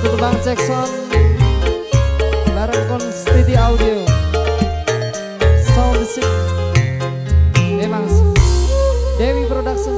Untuk Bang Jackson bareng Konstiti Audio Sound Music memang Dewi Production.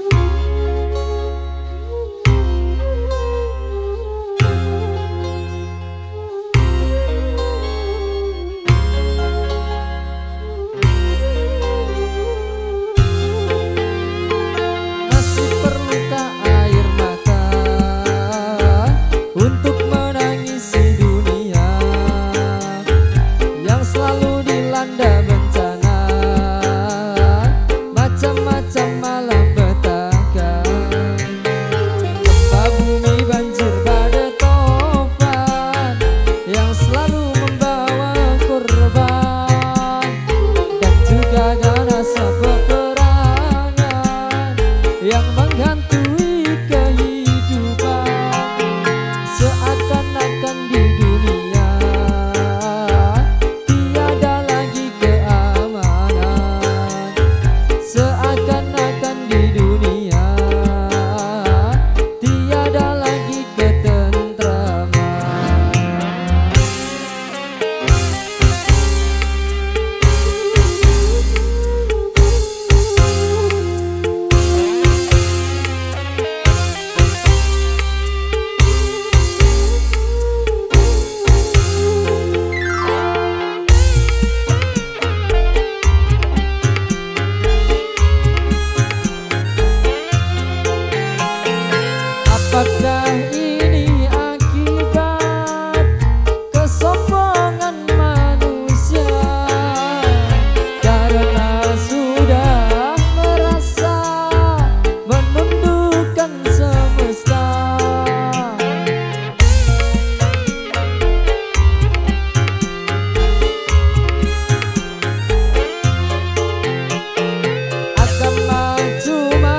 Apakah ini akibat kesombongan manusia karena sudah merasa menundukkan semesta? Agama cuma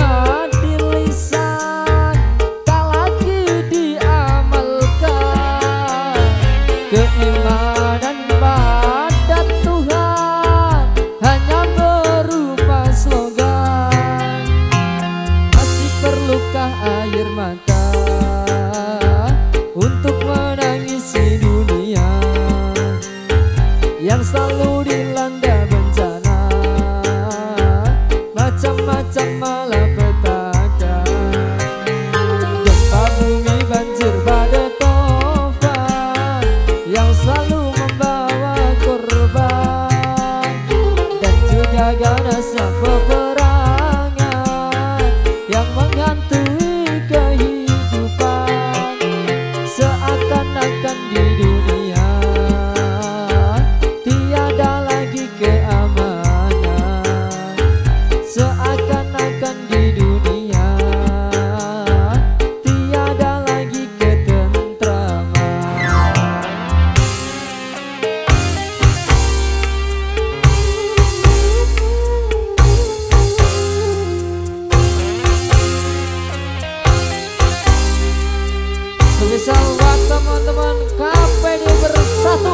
keimanan pada Tuhan hanya berupa slogan. Masih perlukah air mata untuk menangisi dunia yang selalu dilanda bencana, macam-macam malapetaka, gempa bumi, banjir, badai, yang selalu membawa korban, dan juga ganasnya peperangan yang menghantui kehidupan. Seakan-akan di dunia tiada lagi keamanan. Seakan-akan di dunia tiada lagi ketentraman. Spesial buat teman-teman KPD Bersatu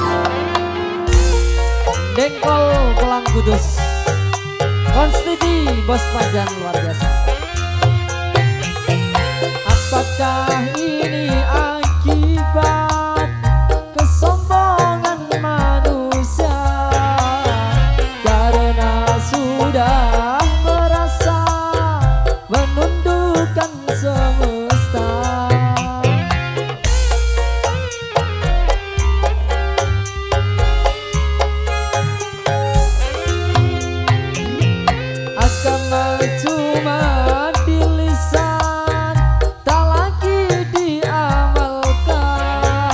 Dengkol Pelang Kudus, Konstiti Bos Panjang luar biasa. Apakah ini akibat kesombongan manusia karena sudah merasa menundukkan semesta? Agama cuma di lisan, tak lagi diamalkan.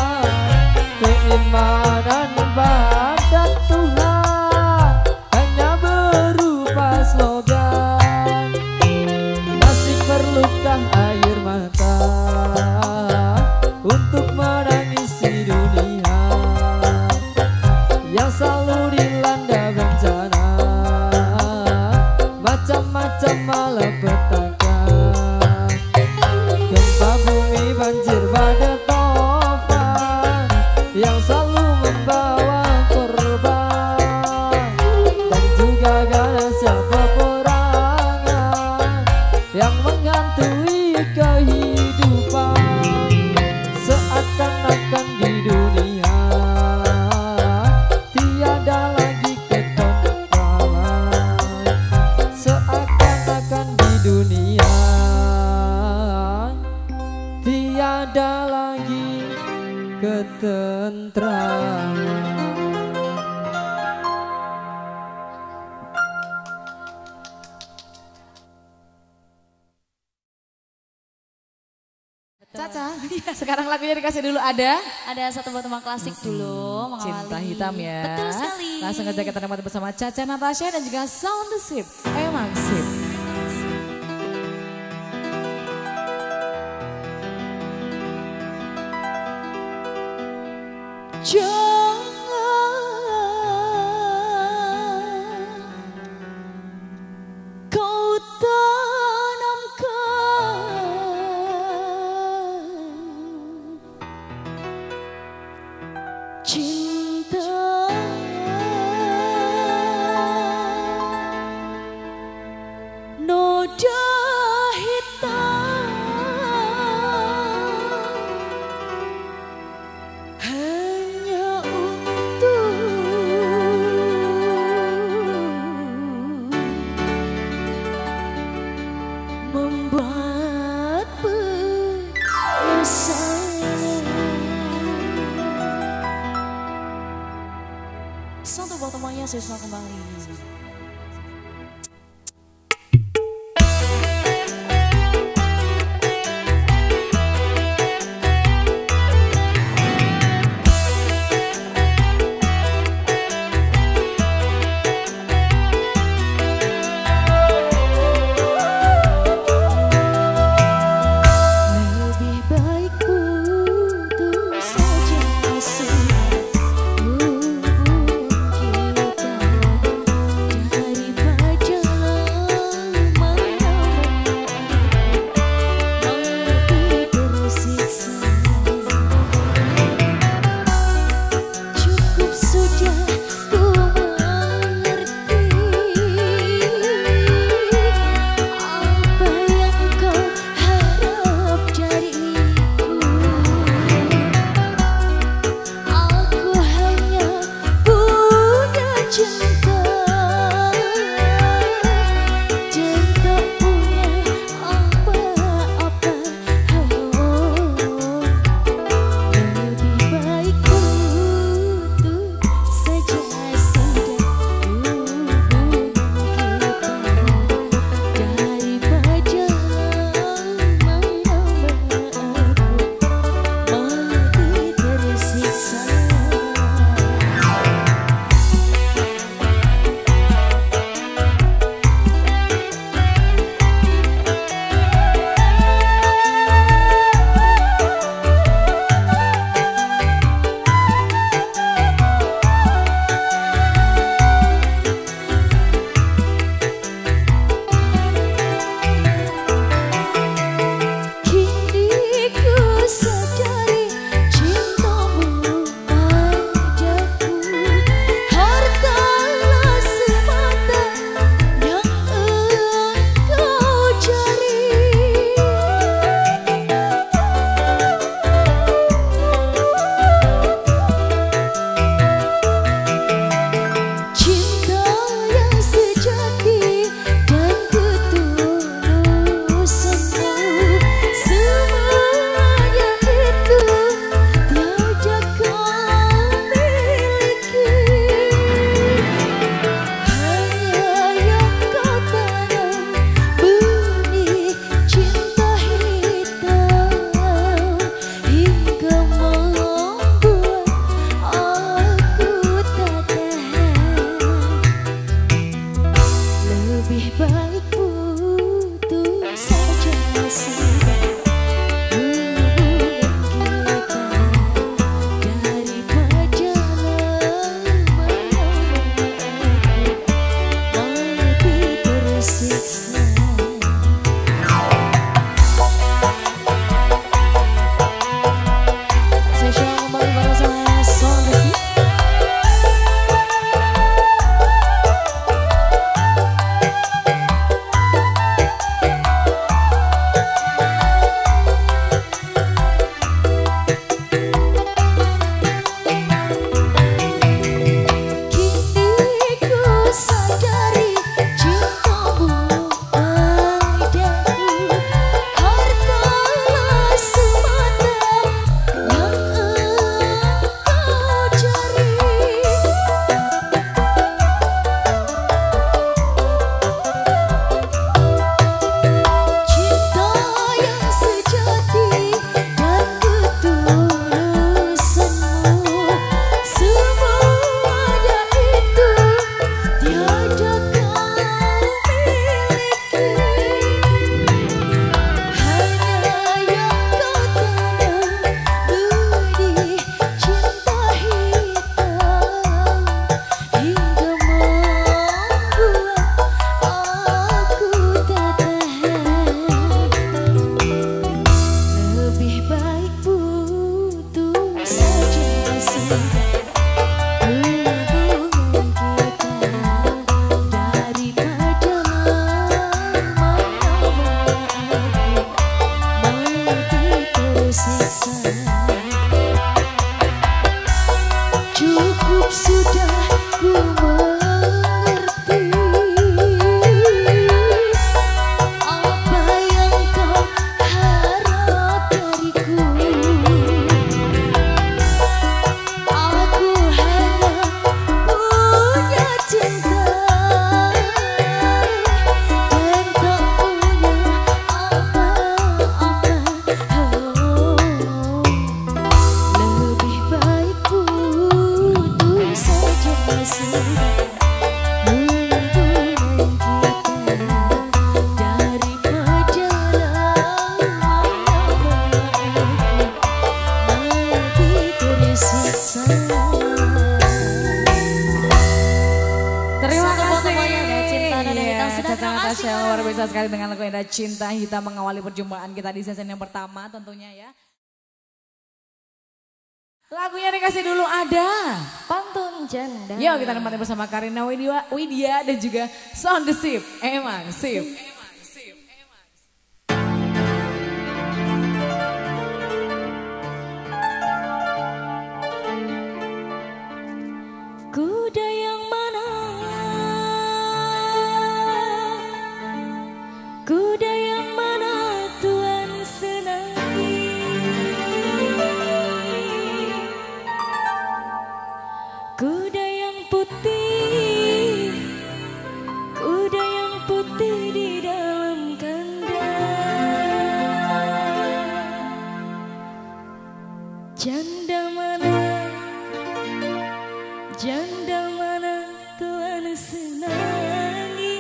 Caca. Sekarang lagunya dikasih dulu ada Satu buat teman klasik dulu mengawali. Cinta Hitam ya. Betul sekali. Langsung aja kita nikmati bersama Caca Natasha dan juga Sound the Sip. Emang sip. Cinta noda hitam hanya untuk membuat penyesalan. Satu buat temannya siswa kembali. Lebih baik putus saja sudah. Terima Satu kasih. foto-fotonya ada Cinta Nada Hitam. Sudah Caca terima kasih, Natasha Kak. luar biasa sekali dengan lagu Indah Cinta Hitam mengawali perjumpaan kita di season yang pertama tentunya ya. Lagunya dikasih dulu ada. Pantun Janda. Yuk kita nikmati bersama Karina Widya dan juga Sound the Sip. Emang sip. Kuda yang mana? Kuda yang mana Tuhan senangi? Kuda yang putih, kuda yang putih di dalam kandang. Janda mana? Janda mana Tuhan senangi?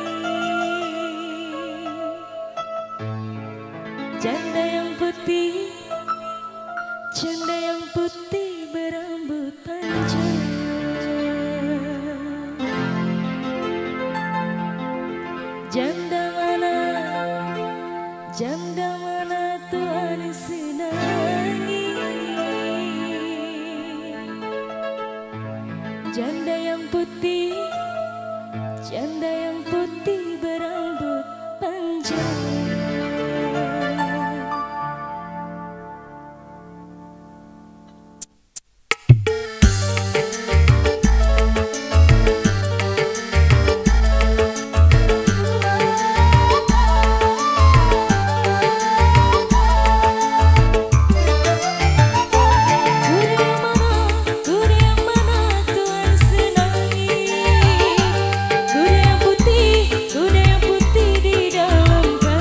Janda yang putih, janda yang putih berambut panjang. Janda mana, janda mana Tuhan senangi? Janda yang putih, janda yang putih berambut panjang. Kuda yang mana Tuhan senangi? Kuda yang putih di dalam kandang.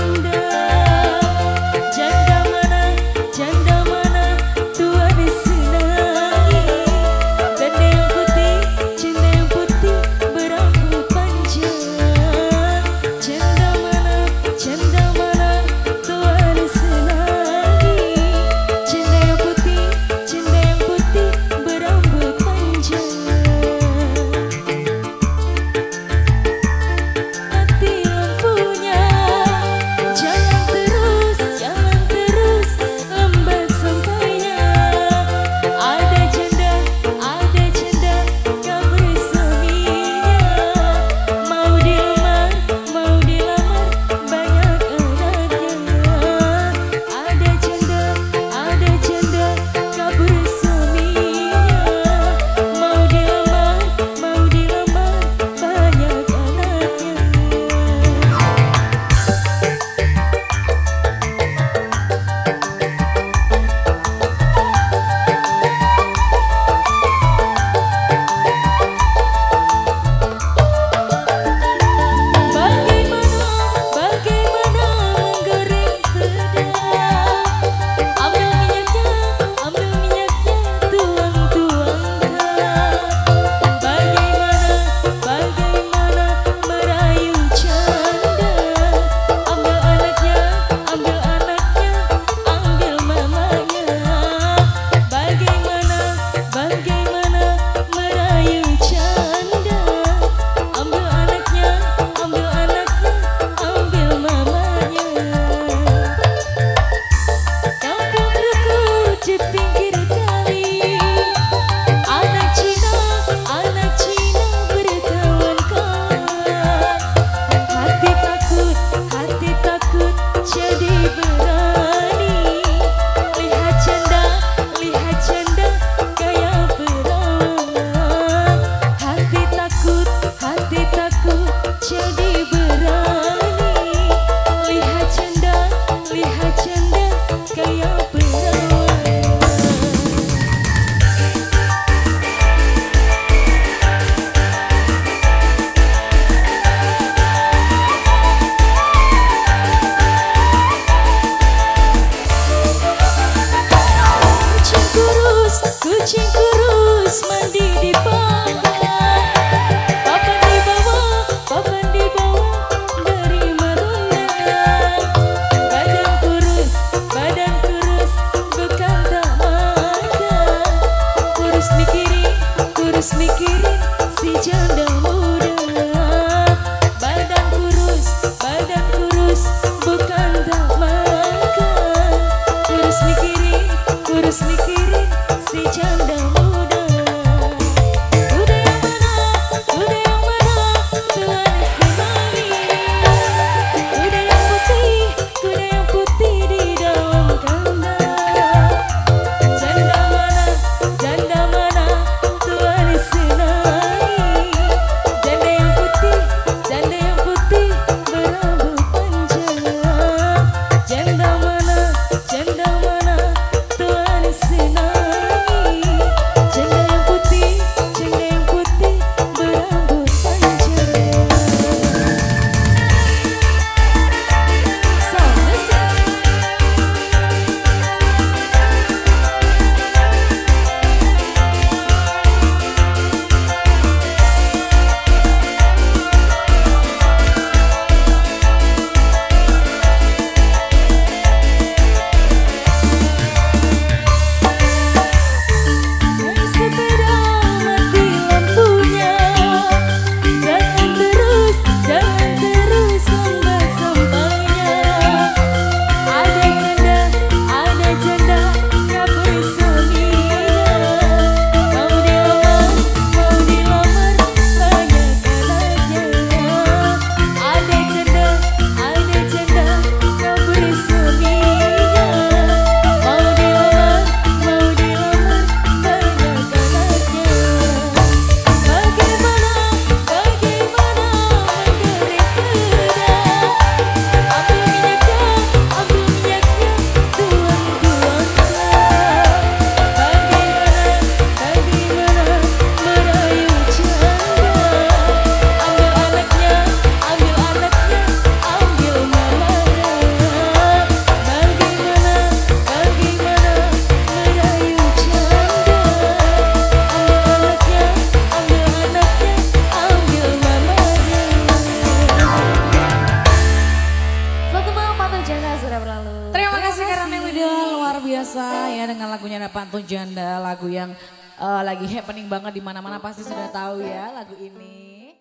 Pantun Janda, lagu yang lagi happening banget di mana-mana pasti sudah tahu ya lagu ini.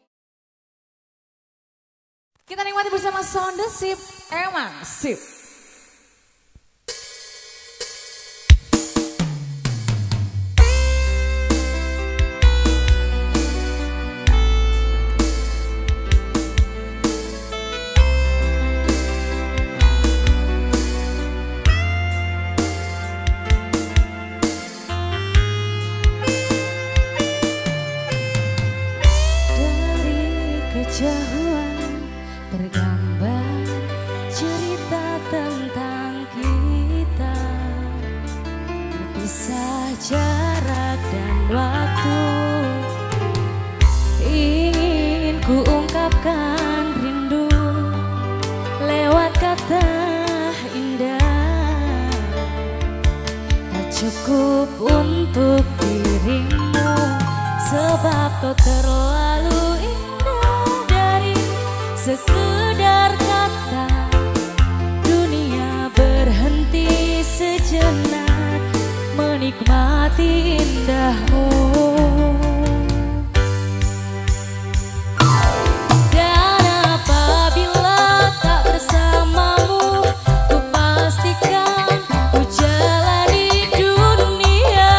Kita nikmati bersama Sound the Ship, emang sip. Kejauhan tergambar cerita tentang kita, berpisah jarak dan waktu. Ingin ku ungkapkan rindu lewat kata indah, tak cukup untuk dirimu sebab kau terlalu indah. Sekedar kata dunia berhenti sejenak menikmati indahmu. Dan apabila tak bersamamu, ku pastikan ku jalani dunia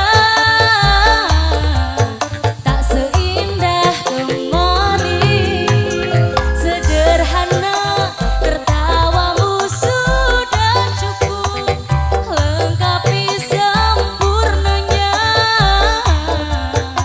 tak seindah kemarin. Tertawamu sudah cukup lengkapi sempurnanya.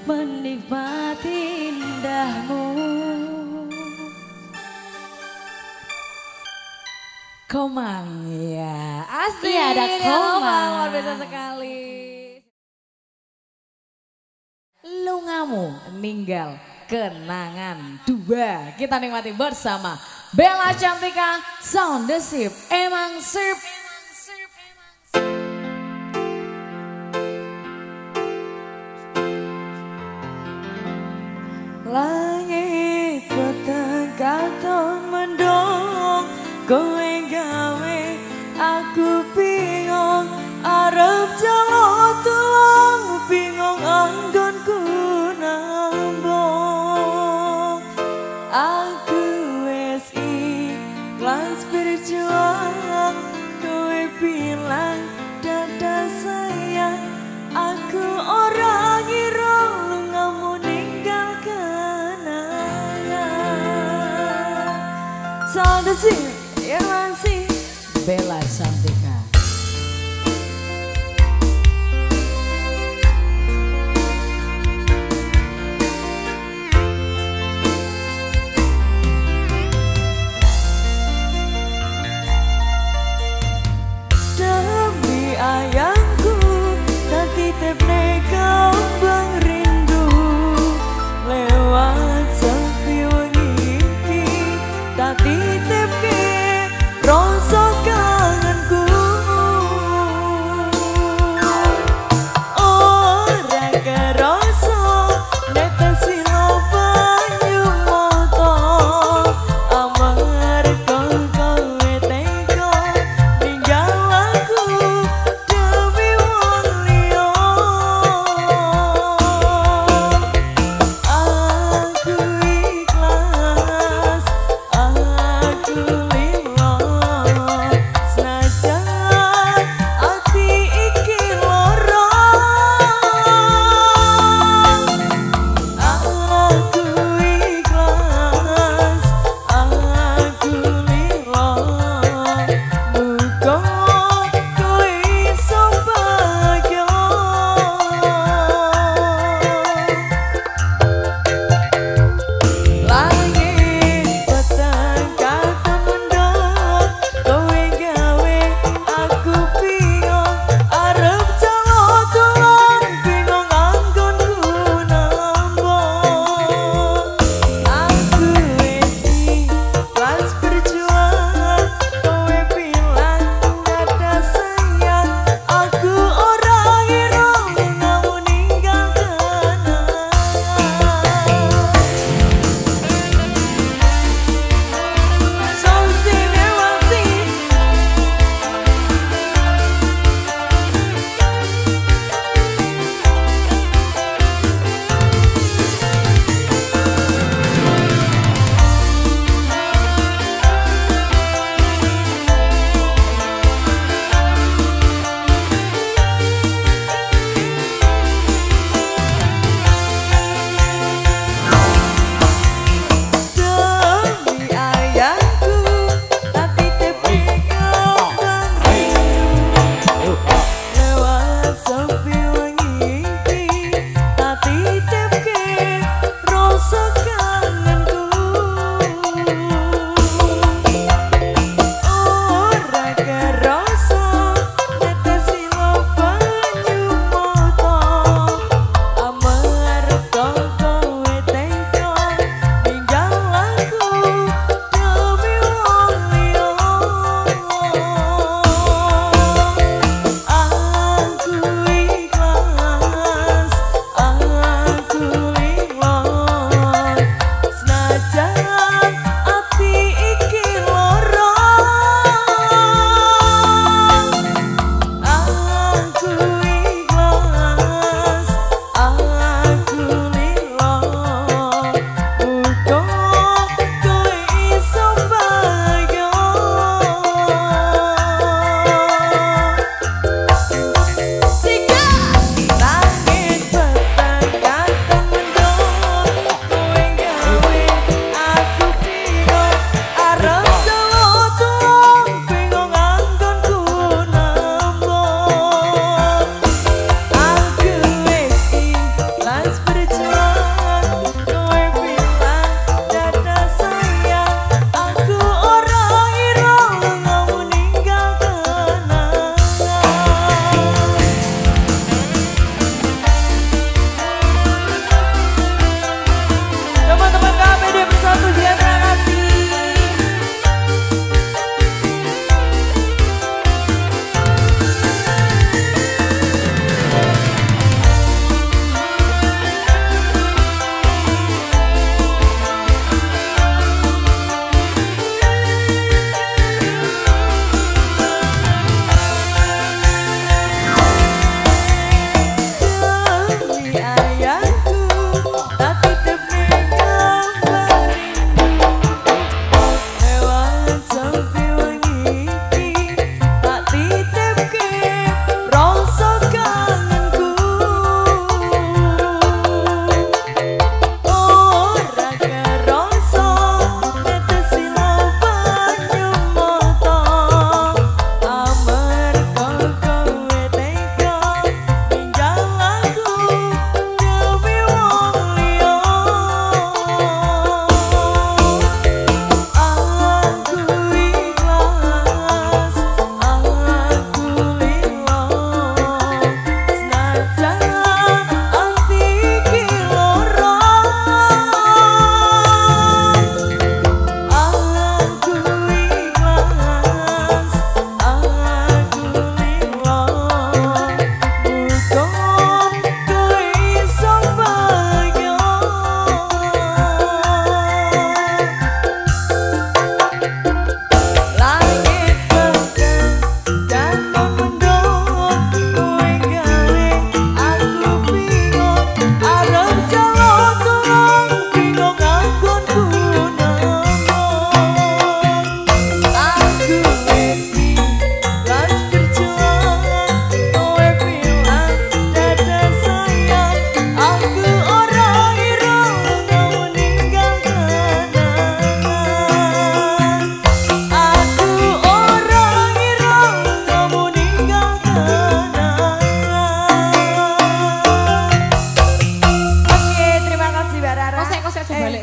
menikmati indahmu. Komang ya, asli Iya, ada Komang. luar biasa sekali. Lungamu ninggal kenangan dua, kita nikmati bersama Bella Cantika Sound the Sip. Emang sip. Langit peteng katon mendung, kowe gawe aku bingung, arep jalan tulang bingung anggonku nambung. Aku wes ikhlas berjuang, kowe bilang dadah sayang, aku orang ngira lungamu ninggal kenangan. Sound the Sip, ya masih Bella Cantika. demi ayangku, tak titip kembang rindu lewat sepi wengi iki, tak titip rasa kangenku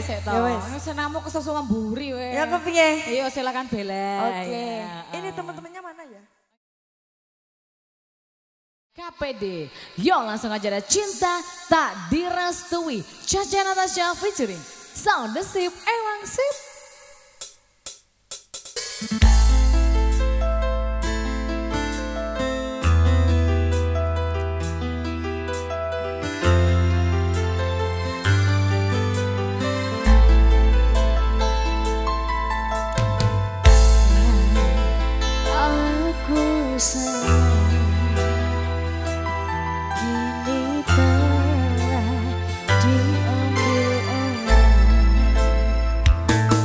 sik to. Ya wis. Senamu kesusu mburi weh. Ya kepiye? Iya silakan bela. Oke. Ya. Ini teman-temannya mana ya? KPD, yo langsung aja ada Cinta Tak Direstui. Caca Natasha featuring Sound the Sip, Ewang Sip. Aku sayang kini telah diambil orang.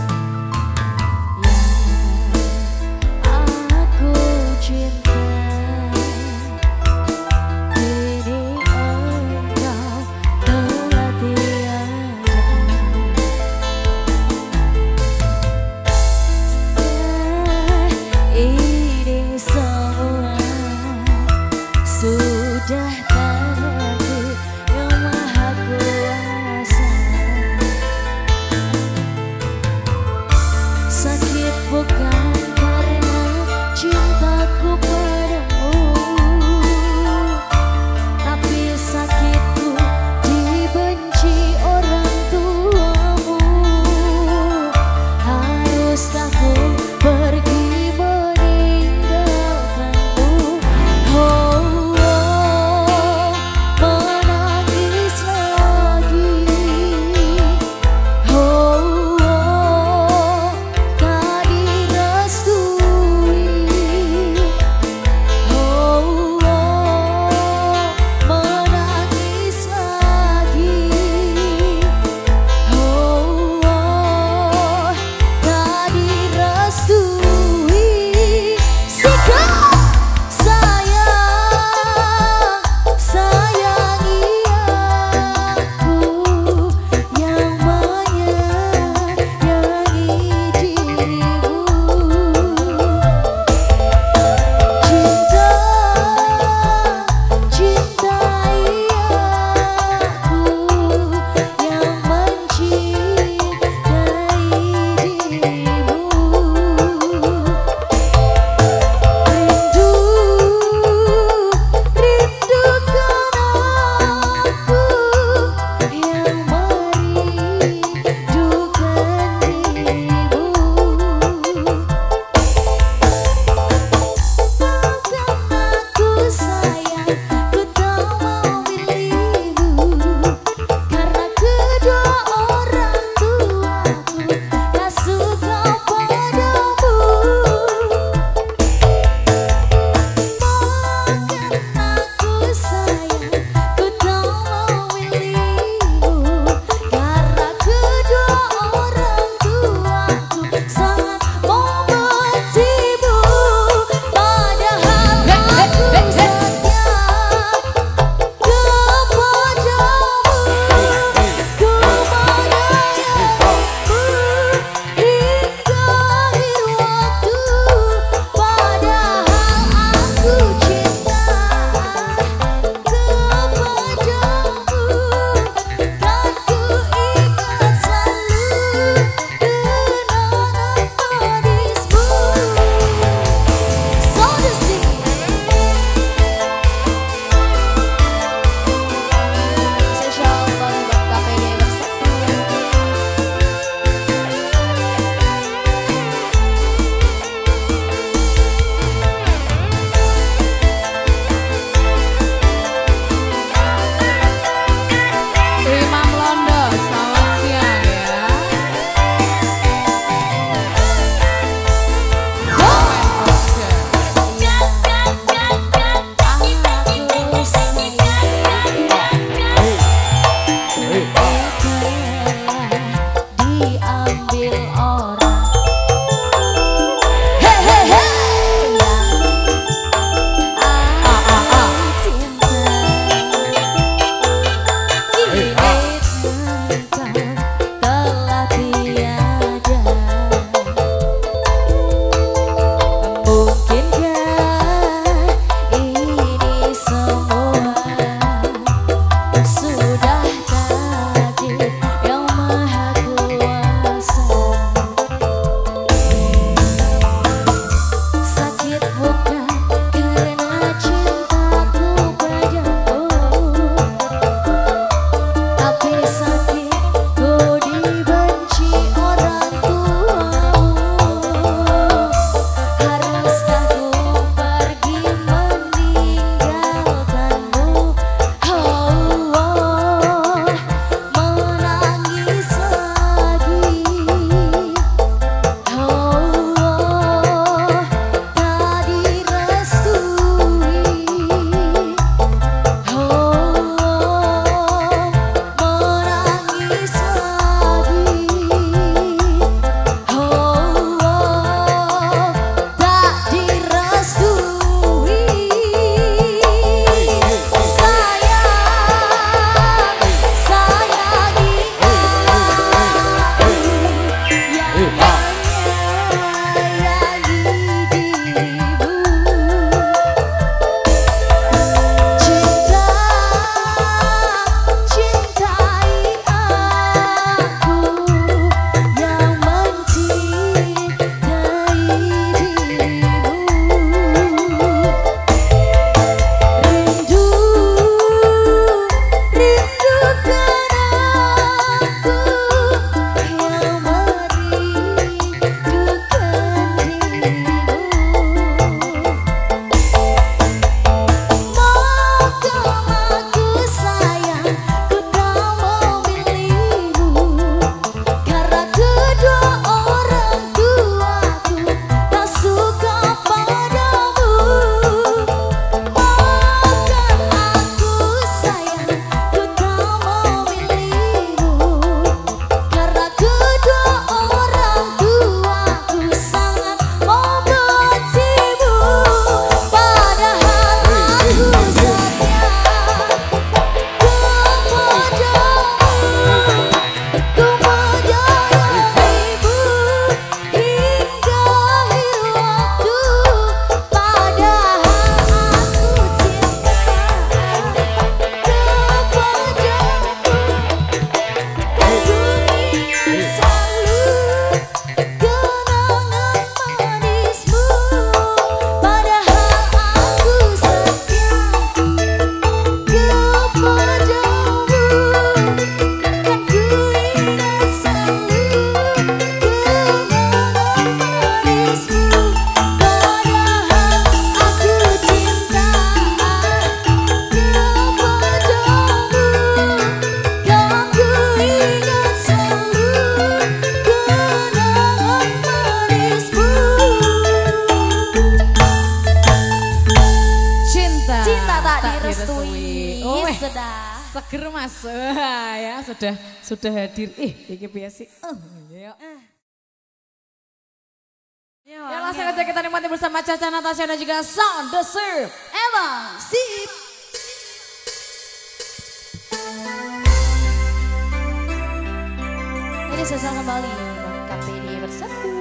Germas ya sudah hadir. Iki piye sih? Ya. Ya langsung aja kita nikmati bersama Caca Natasha dan juga Sound The Surf. Emang sip. Ini sesal kembali KPD bersatu.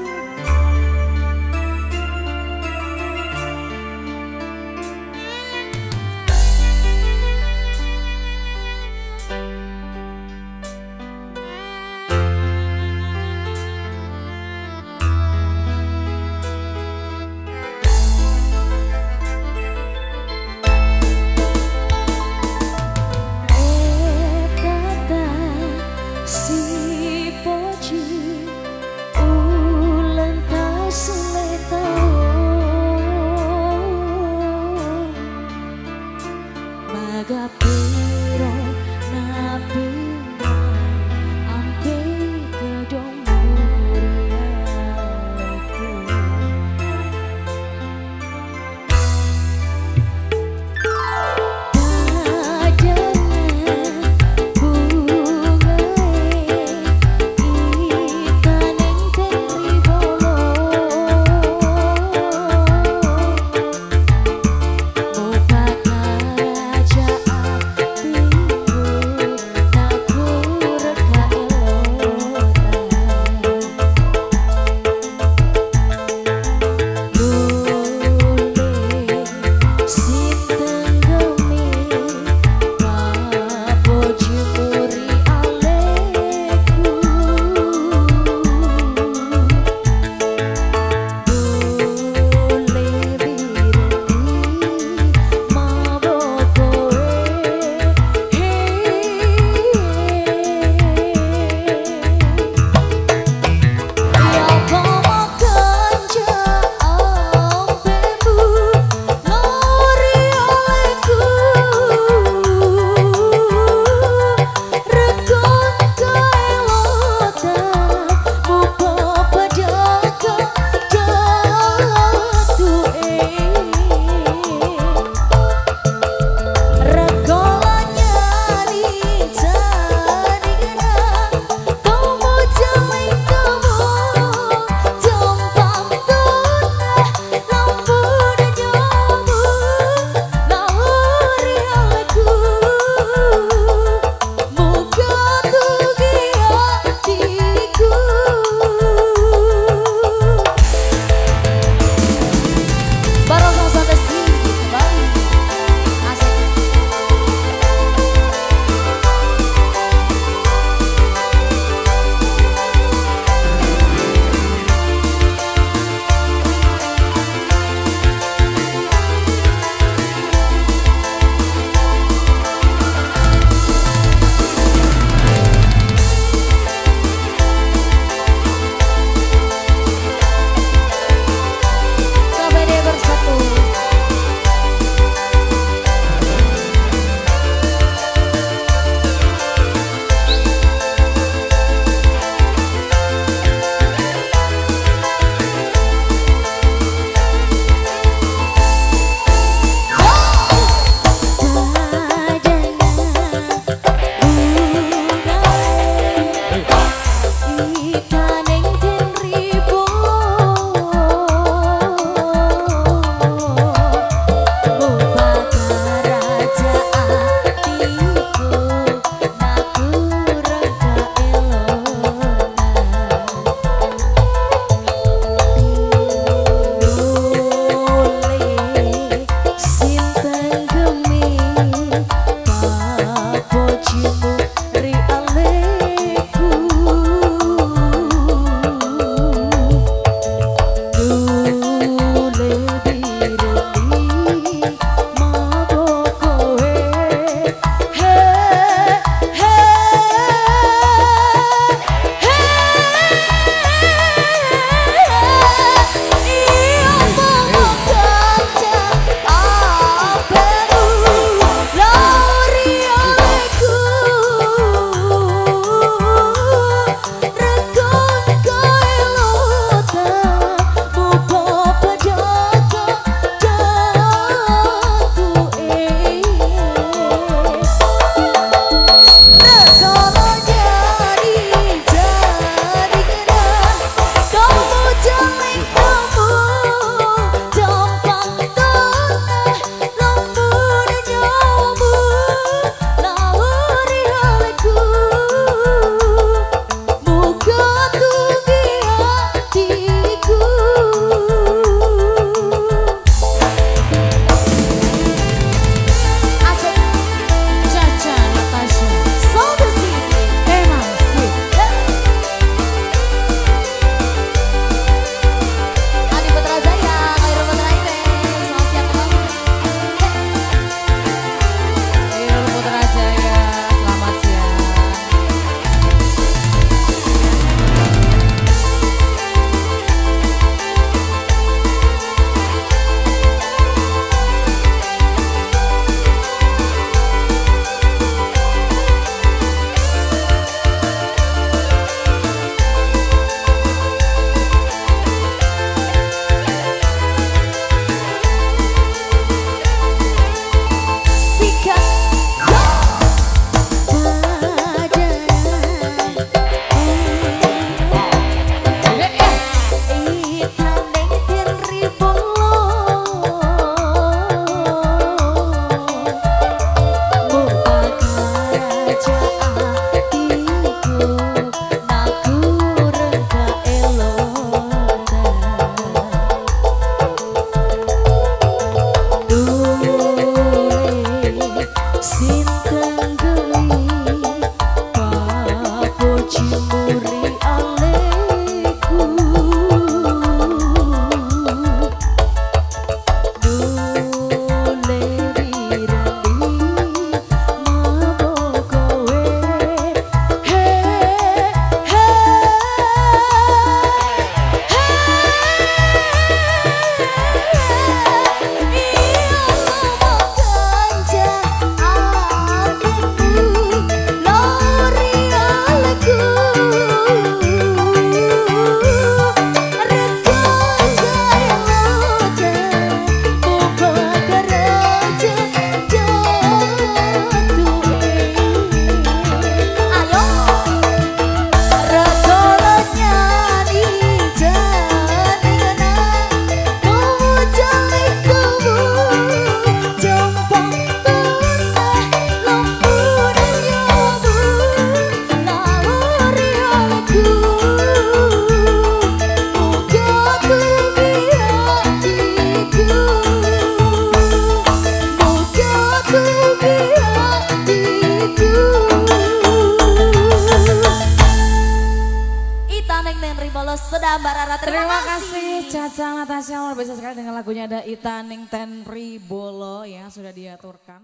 Sudah Mbak Rara, Terima kasih Caca Natasha, luar biasa sekali dengan lagunya ada Itaning Tenri Bolo ya sudah diaturkan.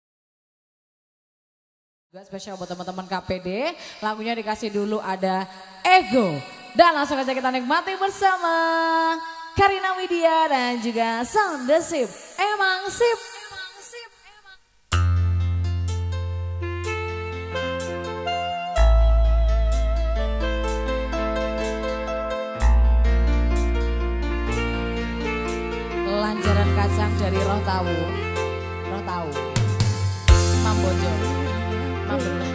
Juga spesial buat teman-teman KPD, lagunya dikasih dulu ada Ego. Dan langsung aja kita nikmati bersama Karina Widya dan juga Sound The Sip. Emang sip. Lanjaran kacang dari Roh Tahu. Roh Tahu. Mambojo. Mambojo.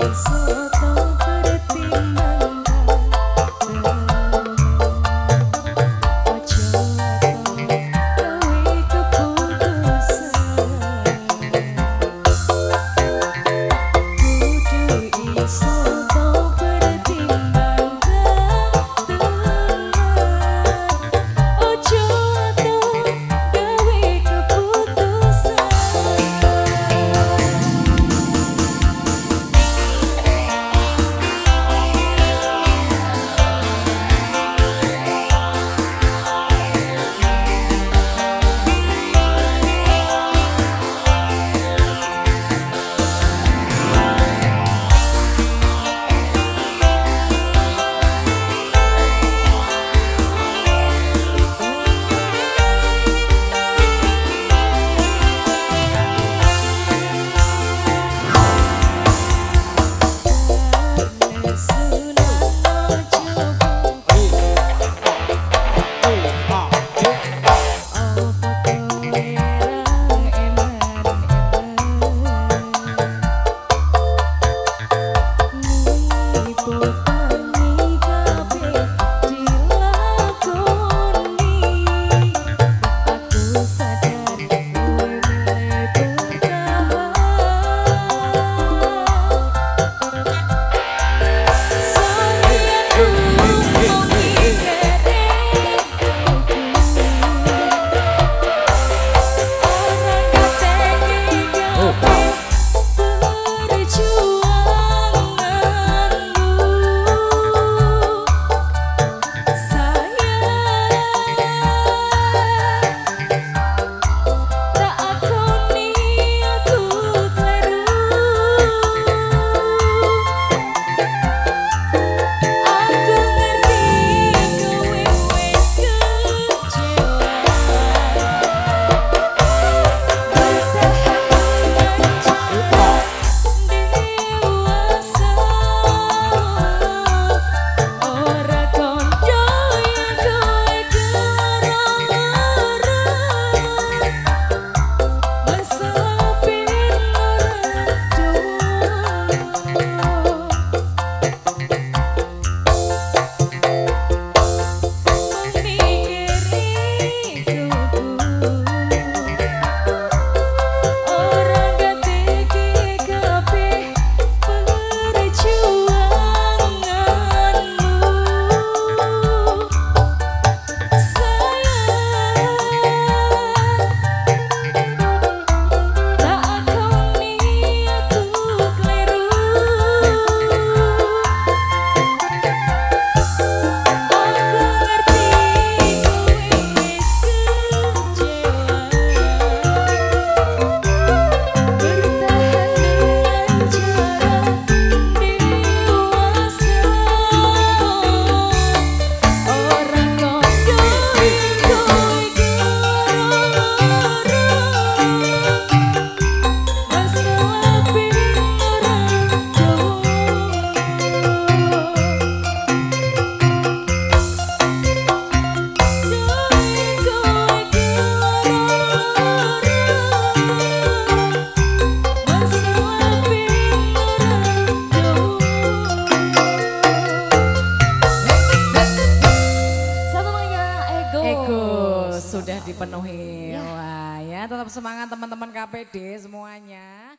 dipenuhi. Ya. Wah ya, tetap semangat teman-teman KPD semuanya.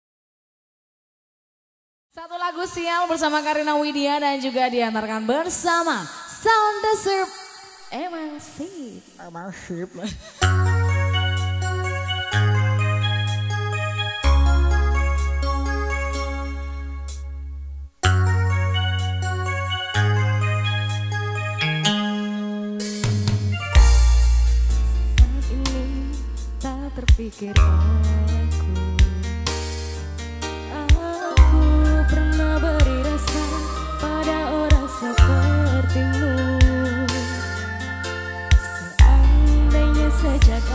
Satu lagu Sial bersama Karina Widya dan juga diantarkan bersama Sound the Surf Emasif. Emasif. Terpikir aku pernah beri rasa pada orang sepertimu. Seandainya saja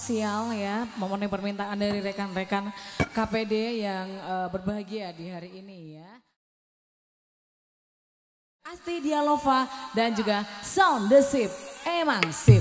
spesial ya, memenuhi permintaan dari rekan-rekan KPD yang berbahagia di hari ini ya. Asti Dialova dan juga Sound The Sip, emang sip.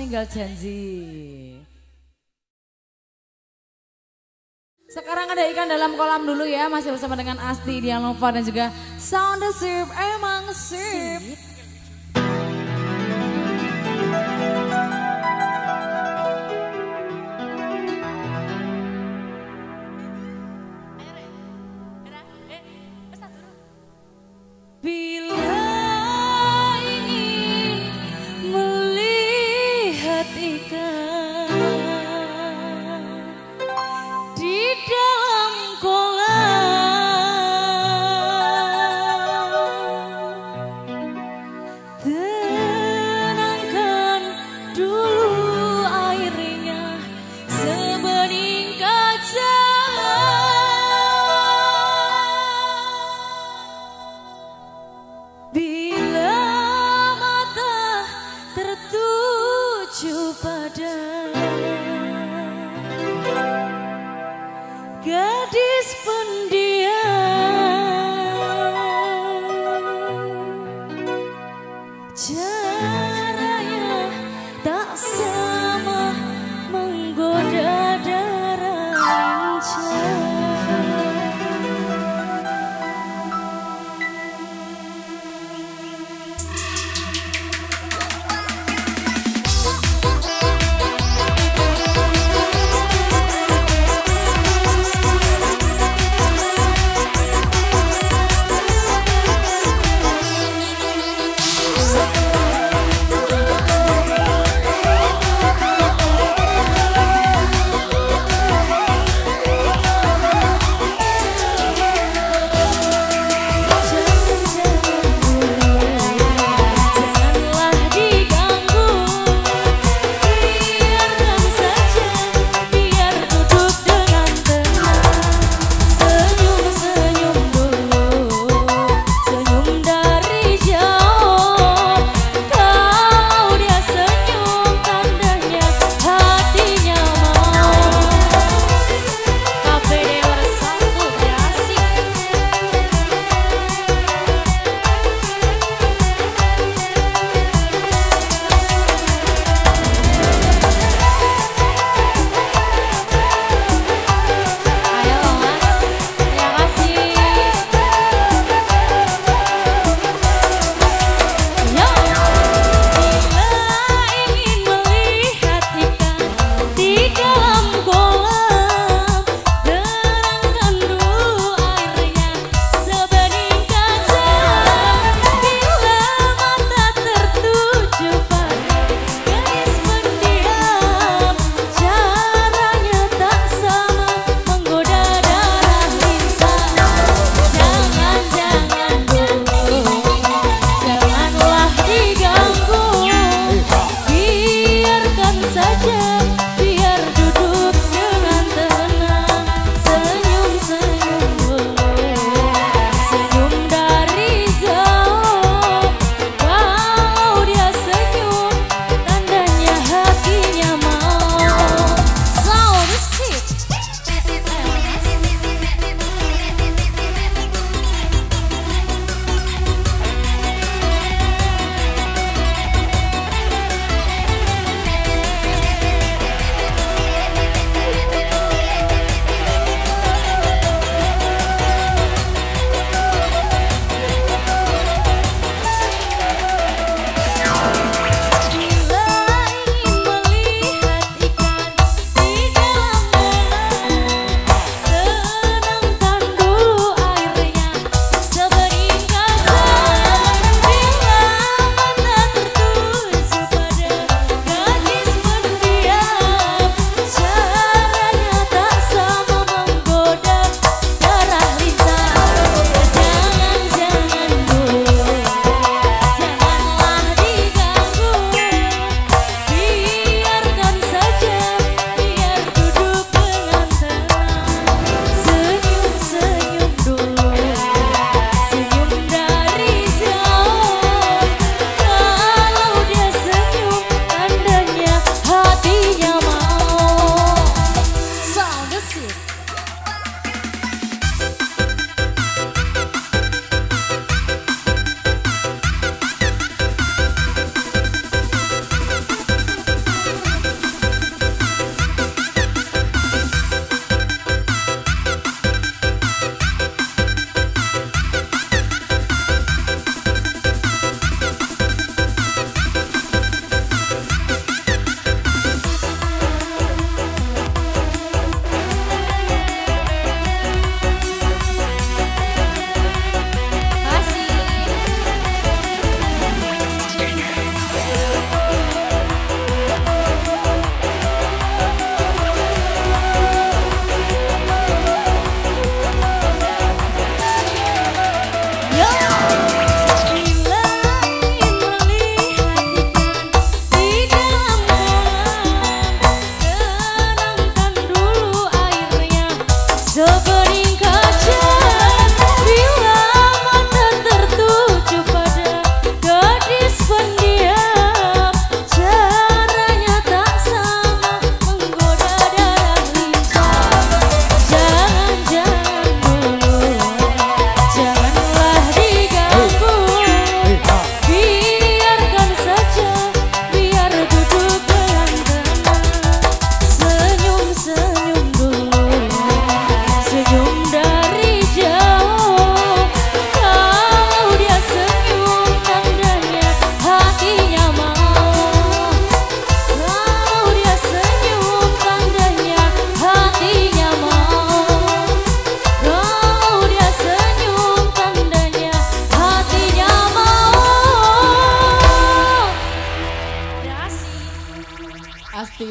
tinggal janji. Sekarang ada ikan dalam kolam dulu ya, masih bersama dengan Asti, Dianova dan juga Sound the Sip, emang sip. Bila ingin melihat ikan di dalam kolam,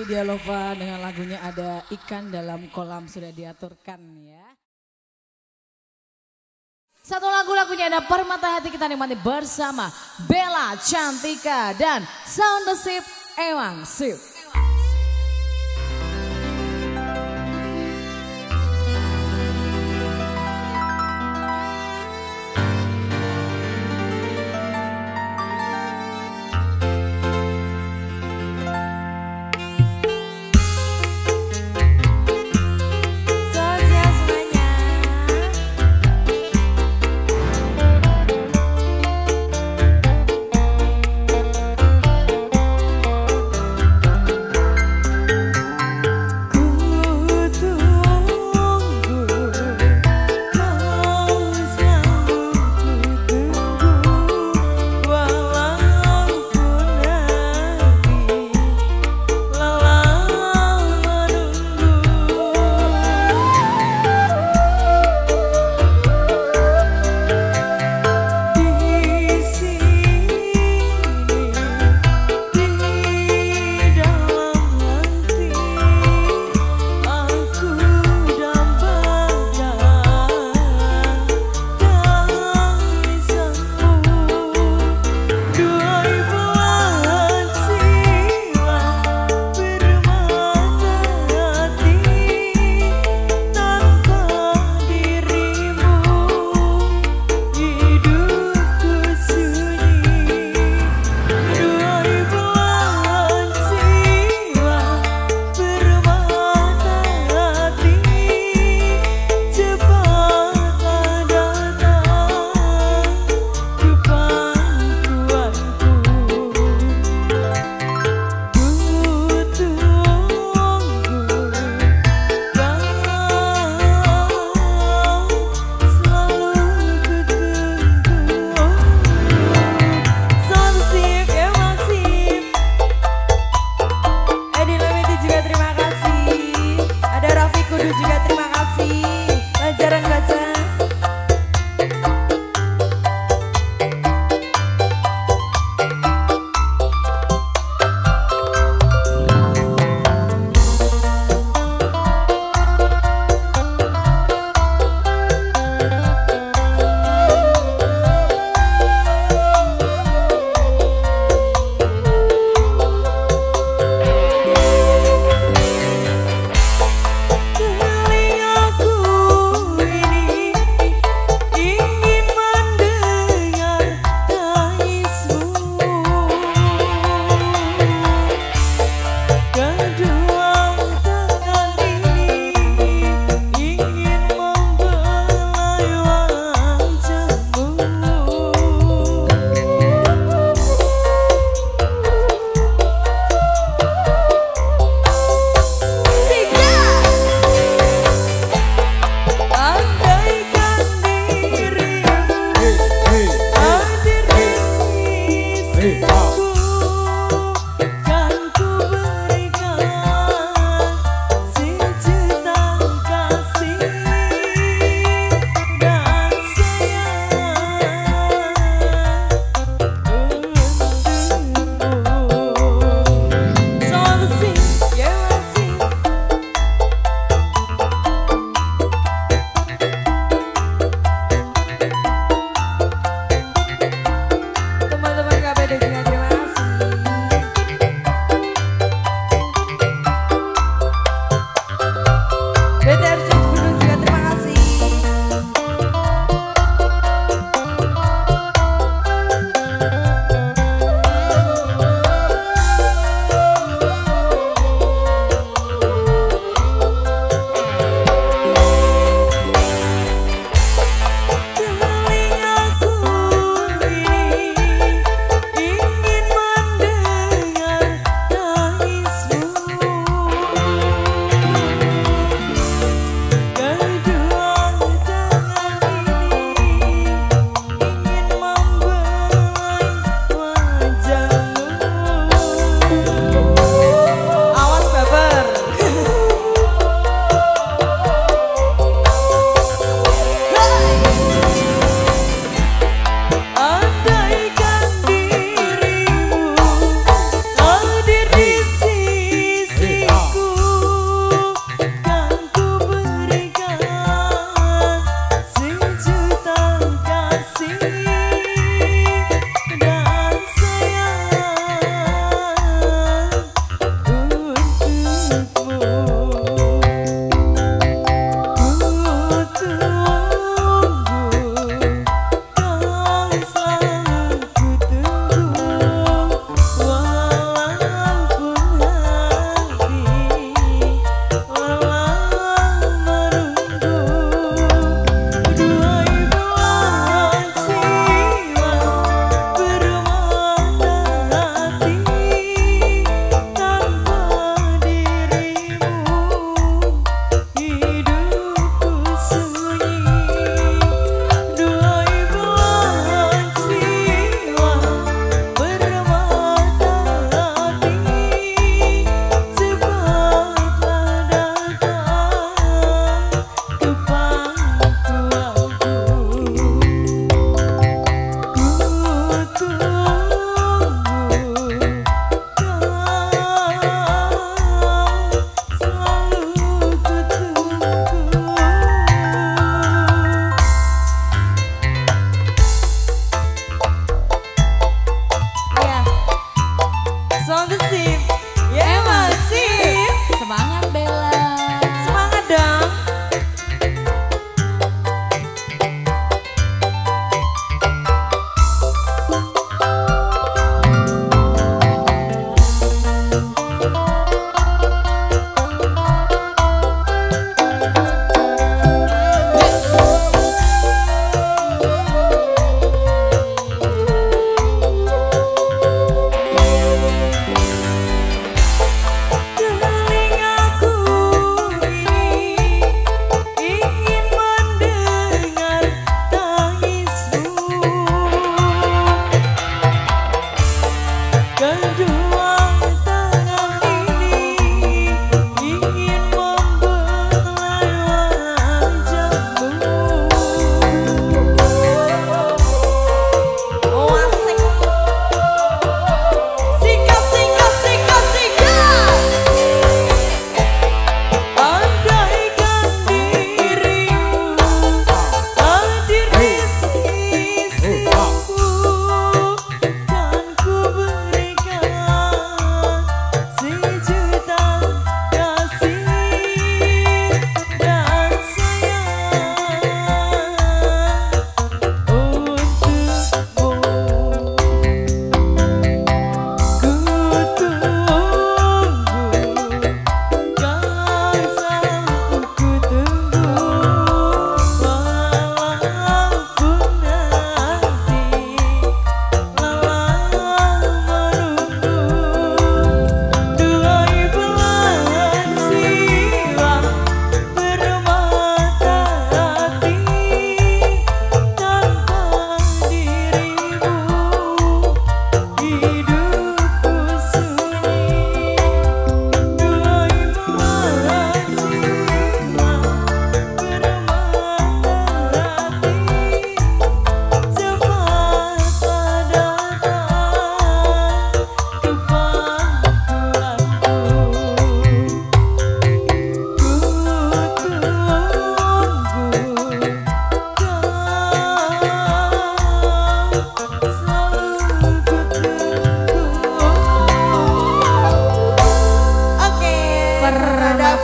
Lydia Lova dengan lagunya ada Ikan Dalam Kolam sudah diaturkan ya. Satu lagunya ada Permata Hati, kita nikmati bersama Bella Cantika dan Sound the Ship Ewang Sip.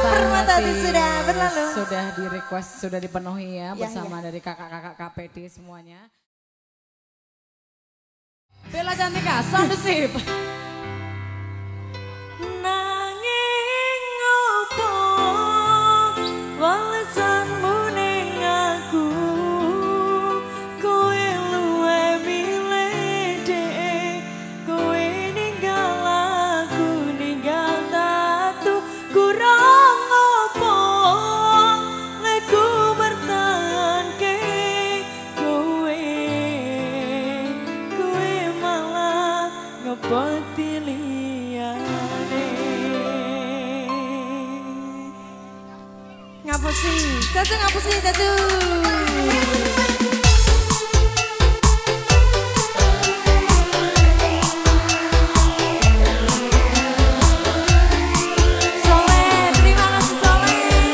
Permatati sudah berlalu. Sudah di request, sudah dipenuhi ya bersama dari kakak-kakak KPD semuanya. Bella Cantika, Sound the Ship. Nanging opo walesanmu ning aku, kowe luwe milih dhek, kowe ninggal aku ninggal tatu, kurang opo leku bertahan ke kowe malah ngepoti liyane. Ngapusi, Cacu ngapusi, Cacu. Soleh, terima kasih Soleh.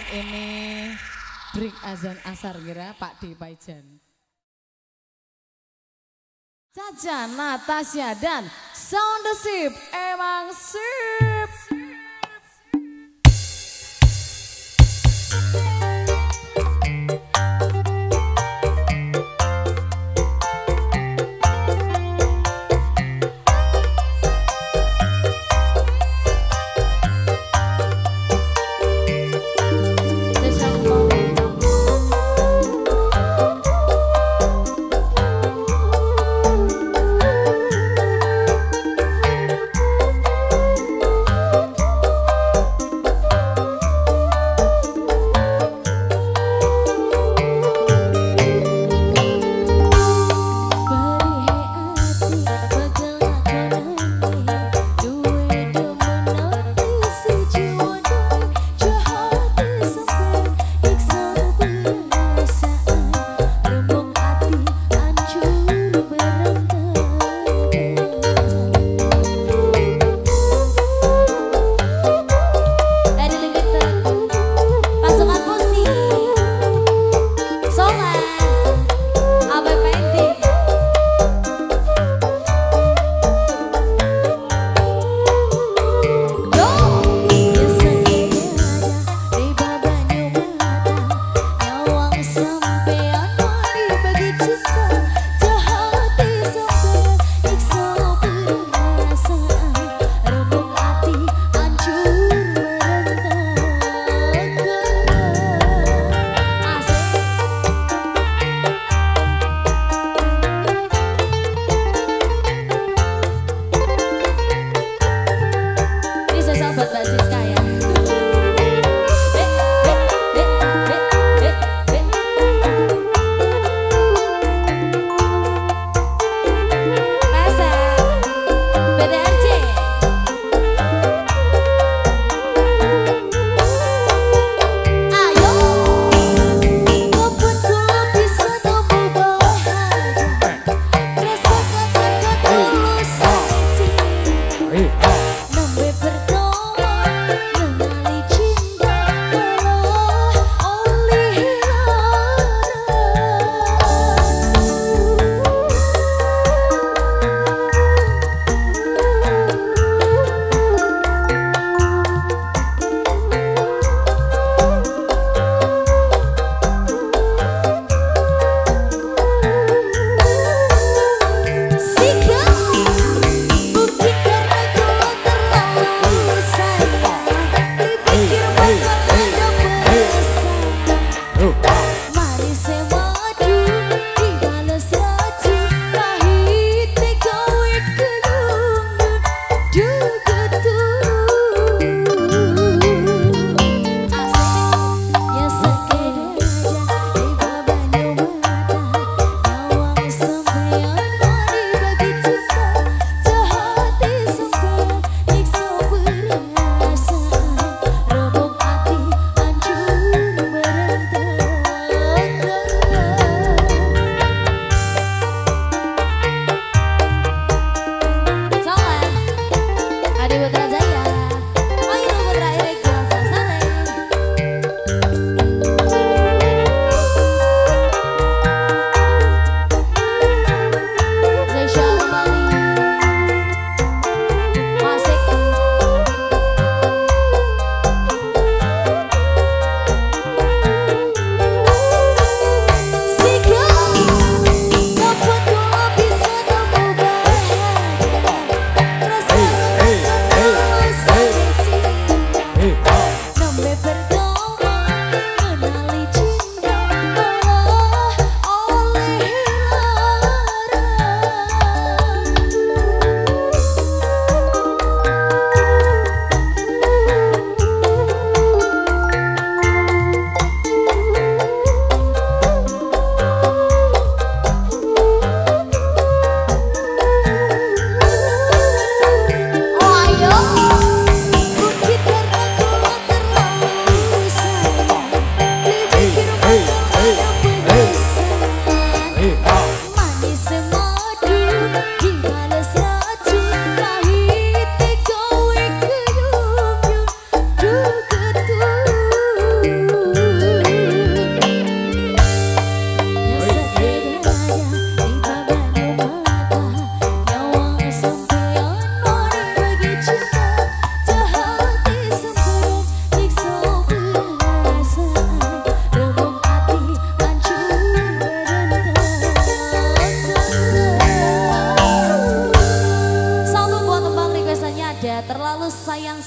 banget ini break azan asar kira Pak D Paijan. Caca, Natasha dan Sound the Sip emang sip.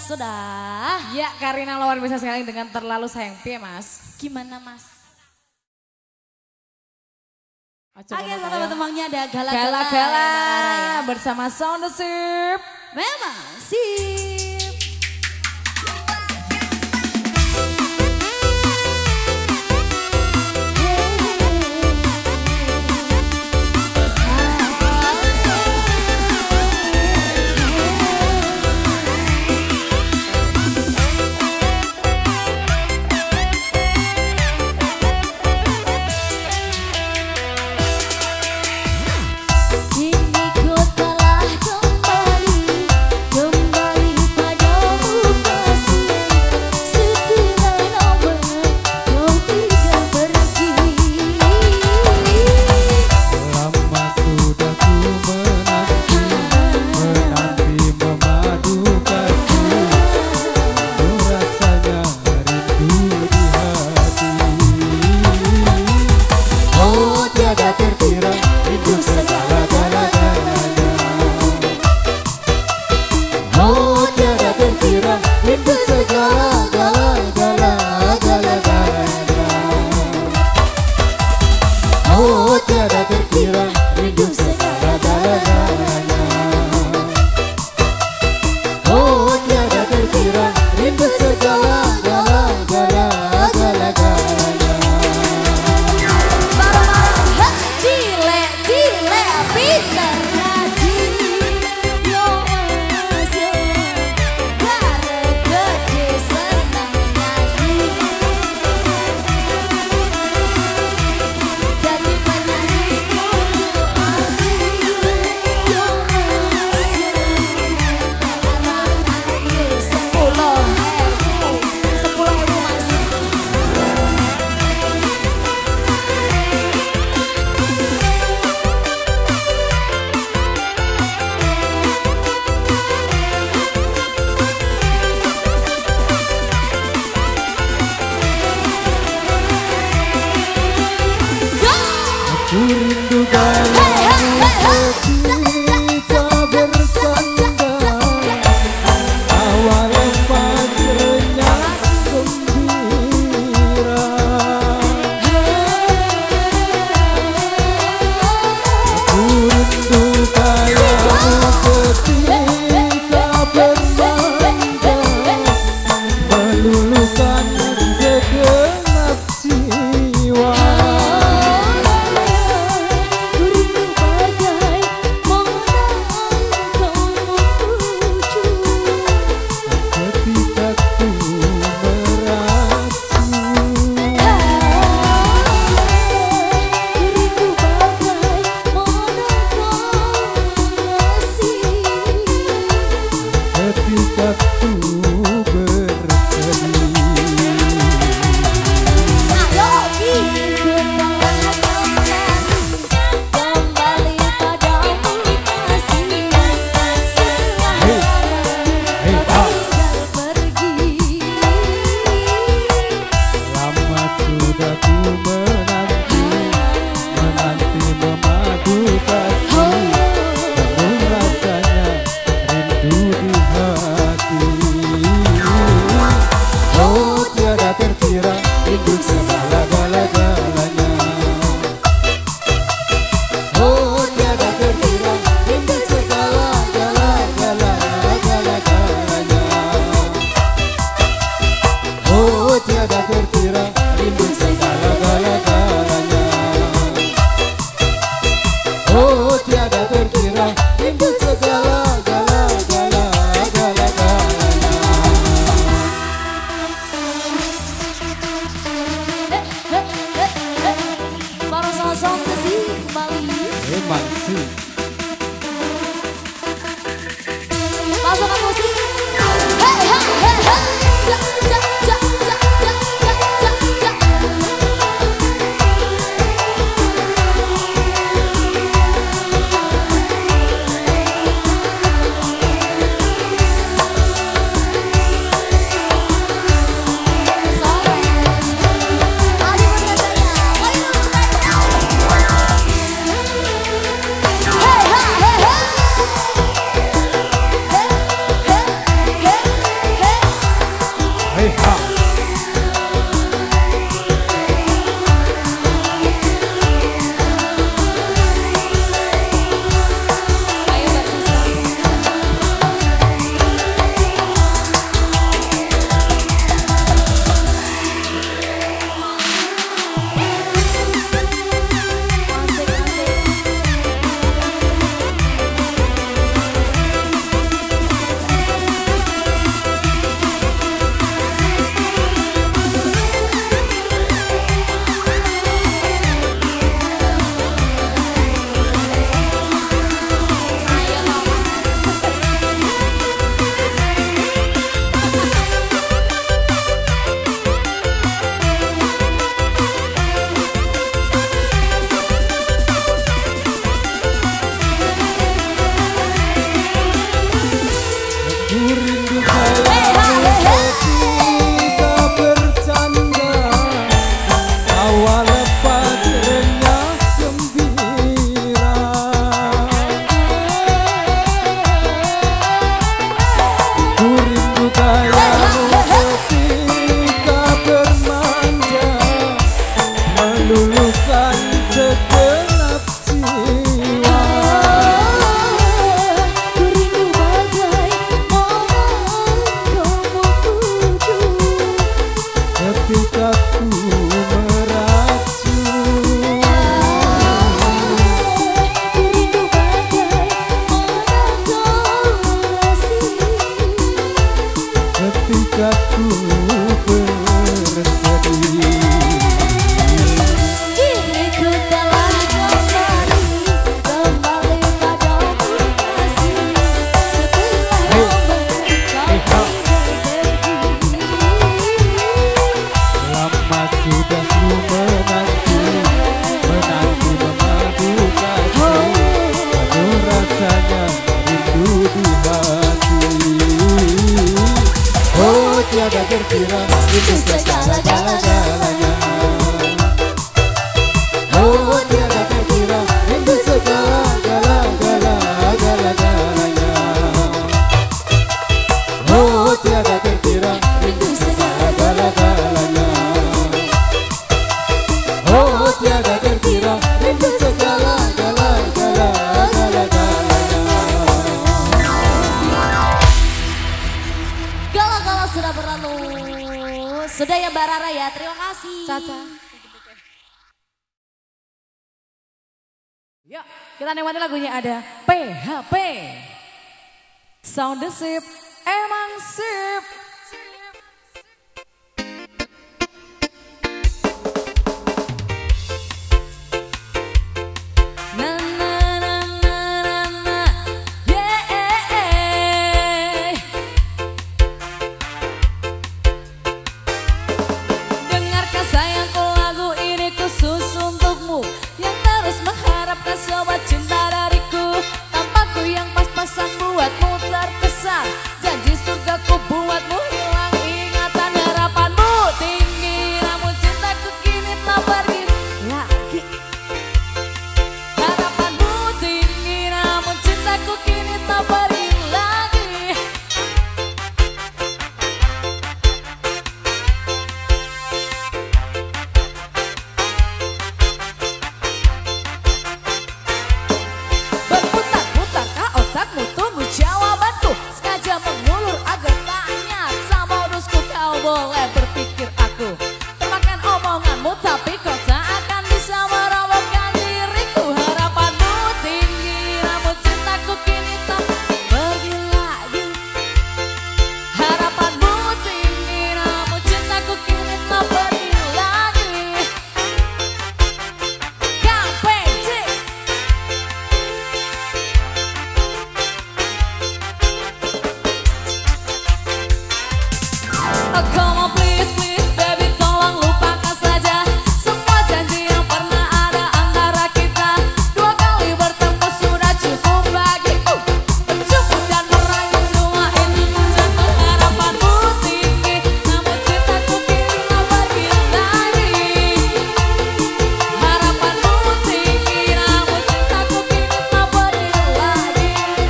sudah. Ya Karina luar biasa sekali dengan terlalu sayang. Piye Mas? Gimana Mas? Oke, Oke, teman-temannya ada gala-gala. Gala-gala ya. bersama Sound the Sip. Memang sip. Kini ku telah kembali ya Mbak Rara ya. Terima kasih. Caca. Yuk, kita nikmati lagunya ada PHP. Sound the Sip, emang sip. Sobat cinta dariku, tampakku yang pas-pasan buatmu terkesan. Janji surgaku buatmu hilang ingatan, harapanmu tinggi, namun cintaku kini telah pergi lagi. Harapanmu tinggi, namun cintaku kini telah pergi lagi. Tunggu jawabanku, sengaja mengulur agar tanya. Sama modusku kau boleh berpikir aku termakan omonganmu, tapi kau tak akan bisa merobohkan diriku. Harapanmu tinggi, namun cintaku kini tak pergi lagi. Harapanmu tinggi, namun cintaku kini tak pergi lagi. KPD. Oh, come on please, please baby, tolong lupakan saja semua janji yang pernah ada antara kita. 2 kali bertemu sudah cukup bagiku, menjemput dan merayu semua itu jatuh. Harapanmu tinggi, namun cintaku kini tak pergi lagi. Harapanmu tinggi, namun cintaku kini tak pergi lagi.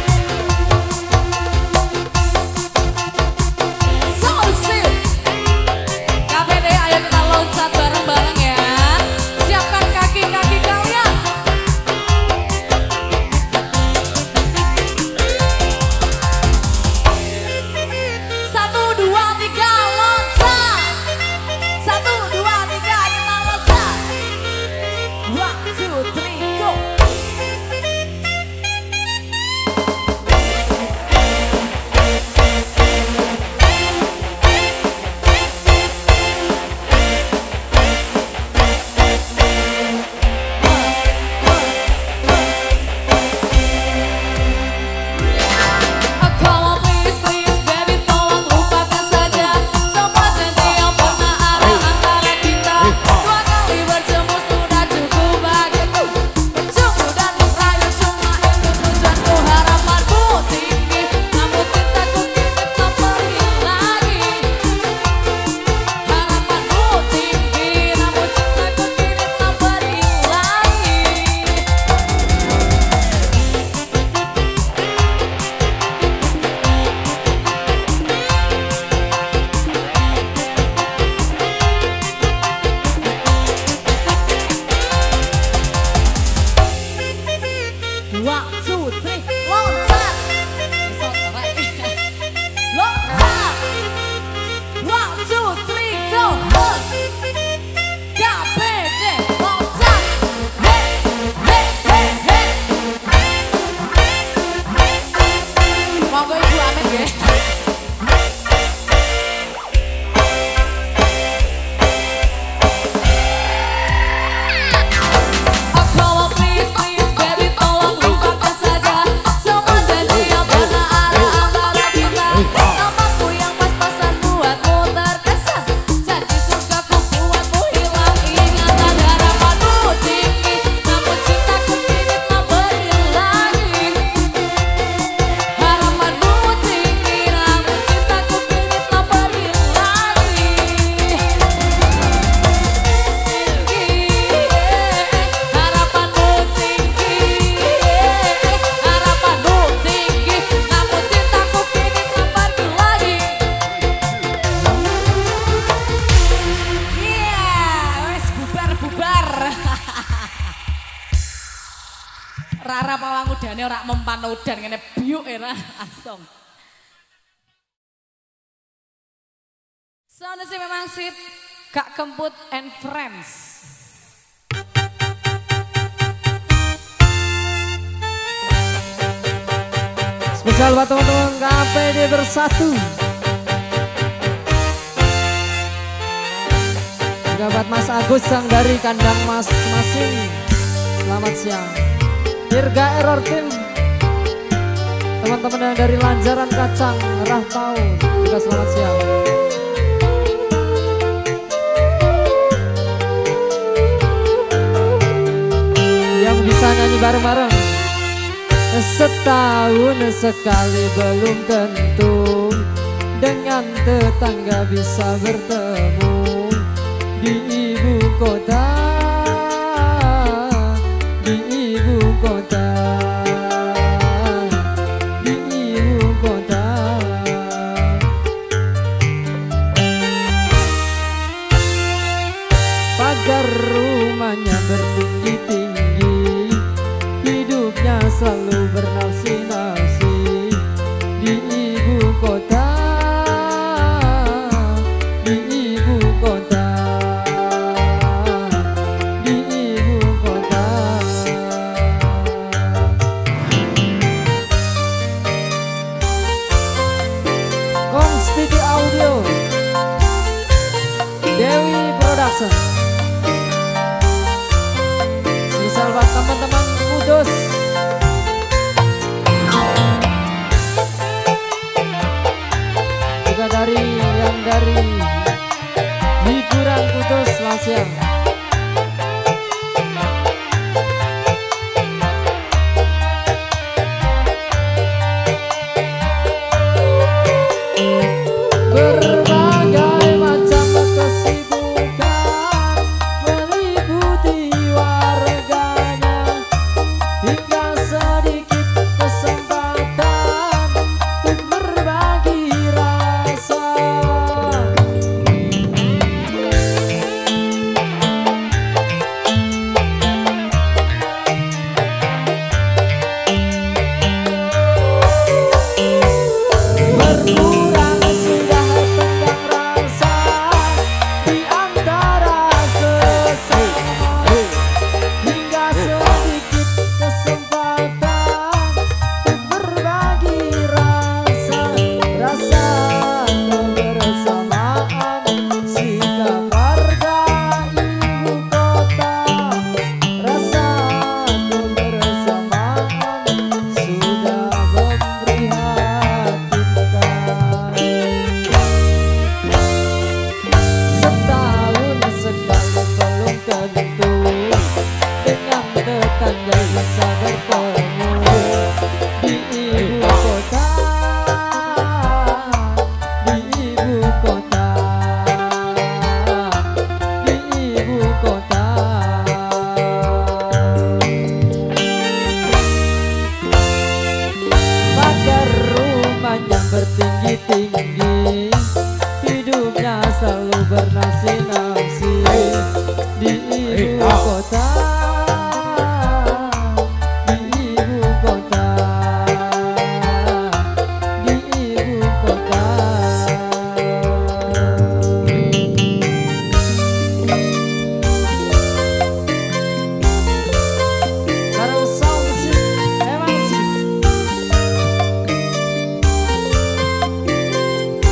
Solusi KPD, ayo kita loncat bareng-bareng ya. Siapkan kaki-kaki kalian. 1, 2, 3 loncat. 1, 2, 3 kita loncat. 1, 2, 3 go. Oh, come on please, please baby, tolong lupakan saja semua janji yang pernah ada antara kita. 2 kali bertemu sudah cukup bagiku, menjemput dan merayu cuma itu tujuanku. Harapanmu tinggi, namun cintaku kini tak pergi lagi. Harapanmu tinggi, namun cintaku kini tak pergi lagi. One, two, three, loncat. Loncat. 1, 2, 3, go. KPD, loncat. Hey, hey, hey, hey. Monggo Ibu Amin ya. Oh, come on please, please baby, tolong lupakan saja semua janji yang pernah ada antara kita. Namaku yang pas-pasan buatmu terkesan. Janji surgaku buatmu hilang ingatan. Harapanmu tinggi, namun cintaku kini tak pergi lagi. Harapanmu tinggi, namun cintaku kini tak pergi lagi. Harapanmu tinggi, harapanmu tinggi, namun cintaku kini tak pergi lagi. Iya, wes bubar-bubar. Rara pawang udane ora mempan udan ngene biuk era langsung. Sound sih memang sip. Kak Kemput and Friends. Spesial buat teman-teman KPD Bersatu. Juga buat Mas Agus yang dari kandang masing-masing. Selamat siang. Dirga Error Team. Teman-teman yang dari Lanjaran Kacang, Rahtau, juga selamat siang. Yang bisa nyanyi bareng-bareng. Setahun sekali belum tentu dengan tetangga bisa bertemu di ibu kota, di ibu kota, di ibu kota. Pagar rumahnya bertinggi-tinggi, hidupnya selalu bernafsi-nafsi di ibu kota, di ibu kota, di ibu kota. Konstiti Audio, Dewi Production. Misal buat teman-teman Kudus. Juga dari yang dari hiburan Kudus, selamat siang. Berbagai macam kesibukan meliputi warganya, hingga sedikit kesempatan untuk berbagi rasa. Berkurang sudah tenggang rasa di antara sesama, hingga sedikit kesempatan untuk berbagi rasa. Rasa kebersamaan sikap warga ibu kota, rasa kebersamaan sudah memprihatinkan. Setahun sekali belum tentu dengan tetangga bisa bertemu di ibu kota, di ibu kota, di ibu kota. Pagar rumahnya bertinggi-tinggi, hidupnya selalu bernafsi-nafsi di ibu kota, di ibu kota, di ibu kota. Bareng sound sih, emang sih.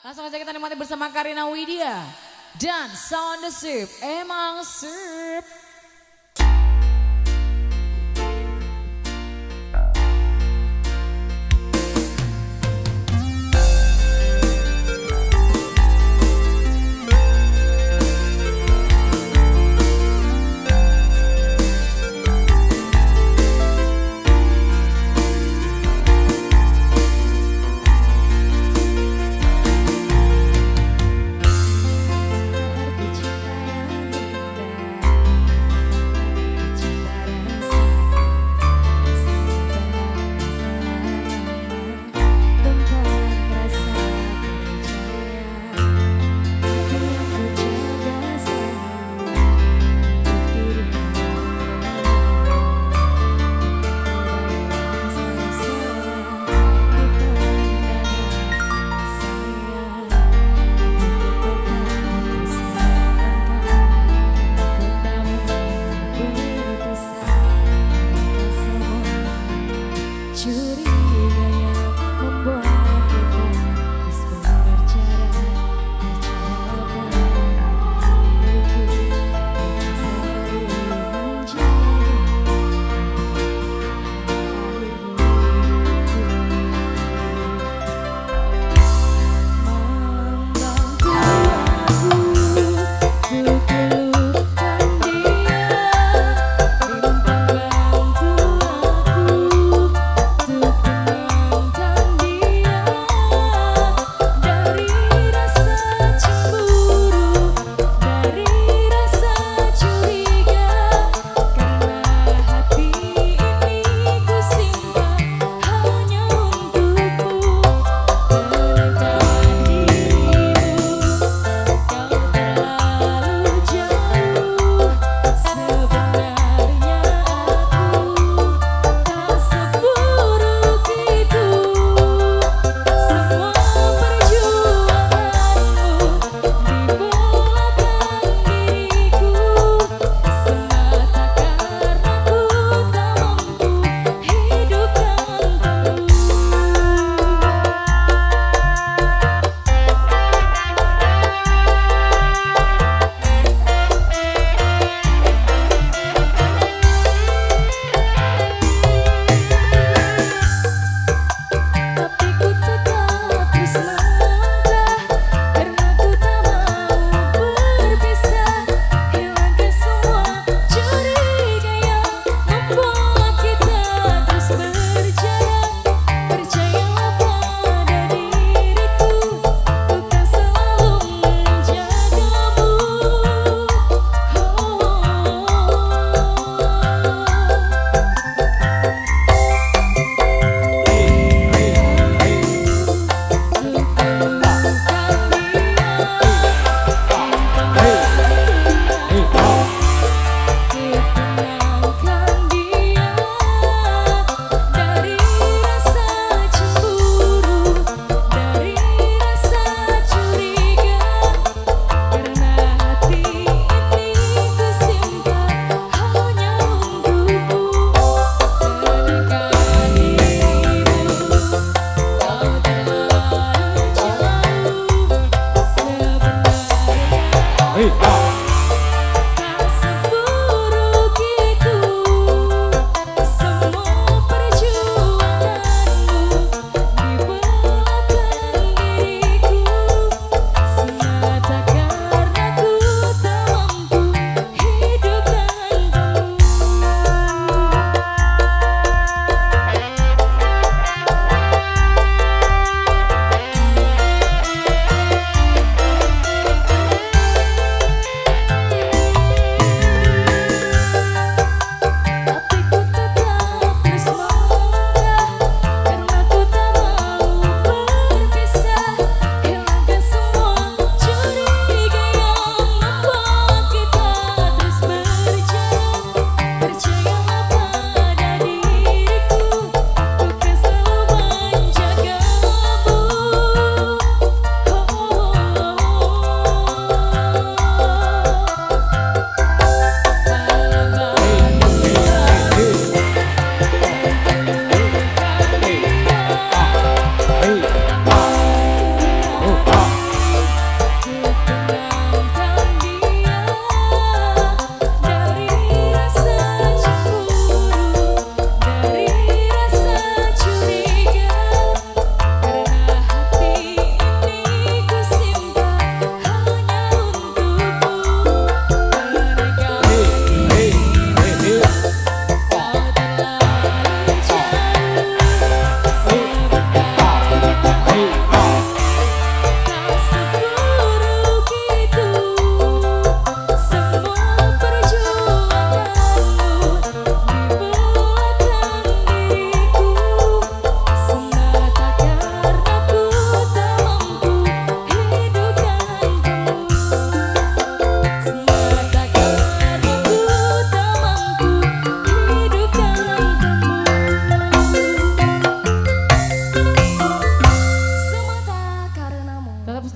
Langsung aja kita nikmati bersama Karina Widya dan Sound the Sip. Emang sip.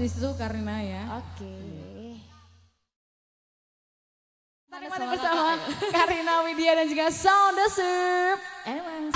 di situ Karina ya. Oke. Tadi bersama Karina Widya dan juga Sound the Sip. Emang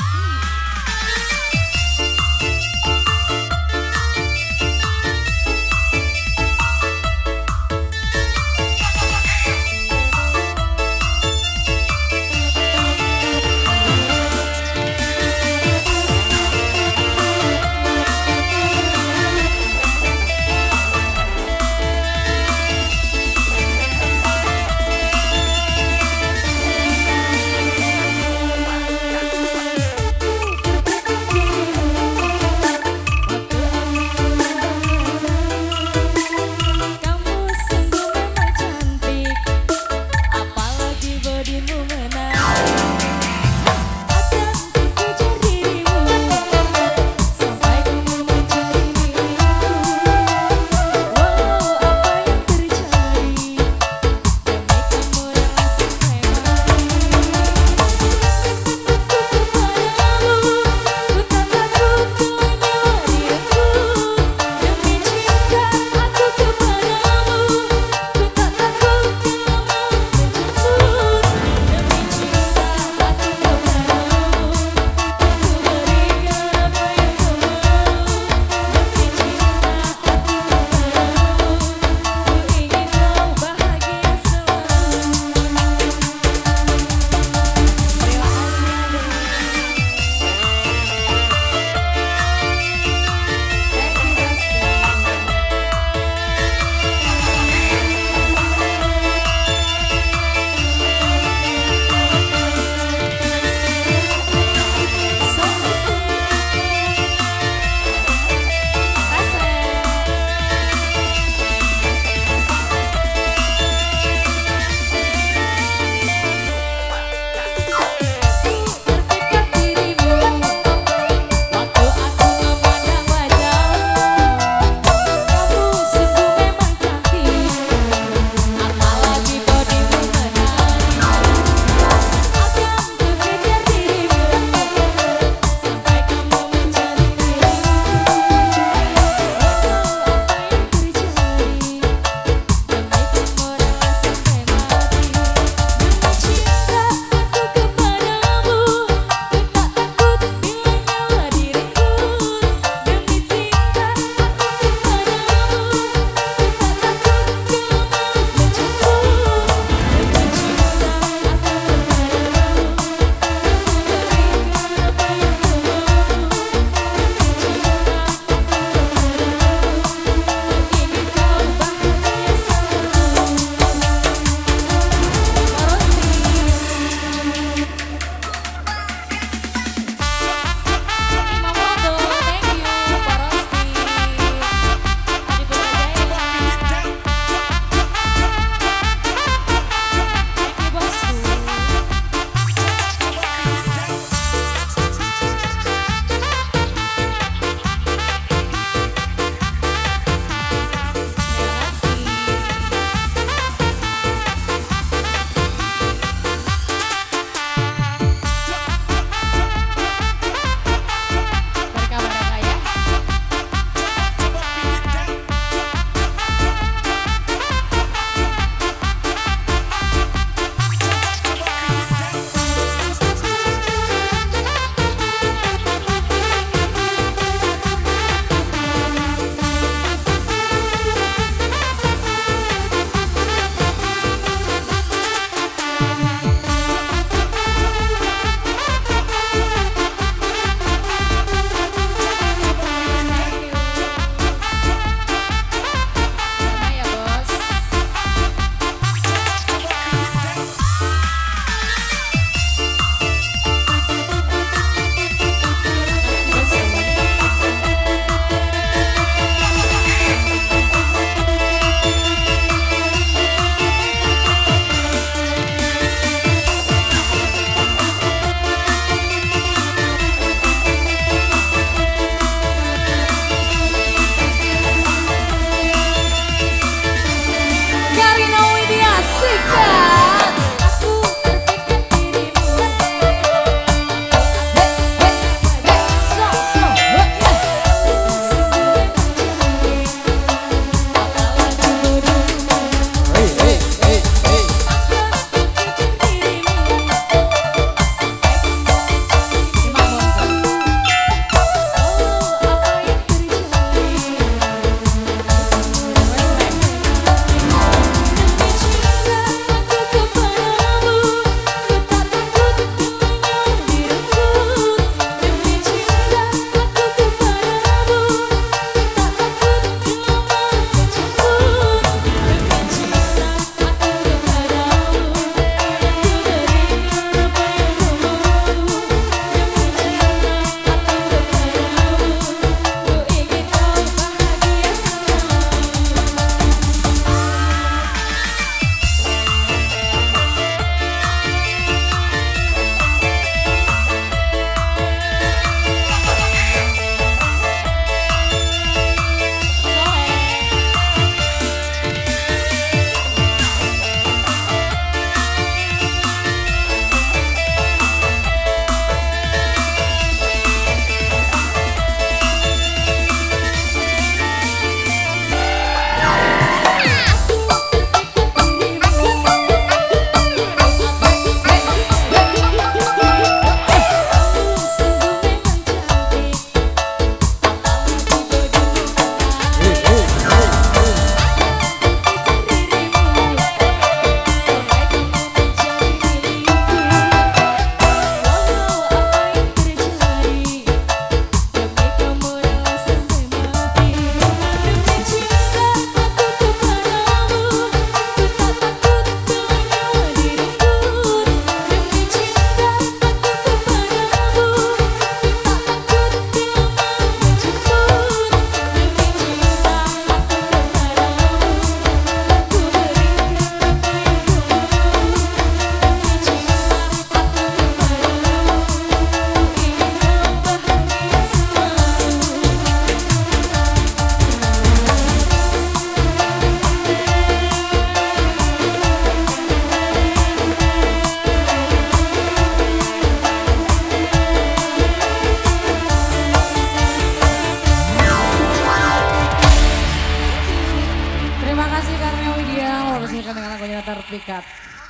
terpikat.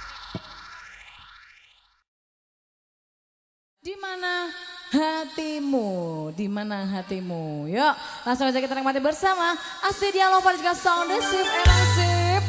Di mana hatimu? Di mana hatimu? Yuk, langsung aja kita nikmati bersama. Asti Dialog pada juga Sound the Ship, emang sip.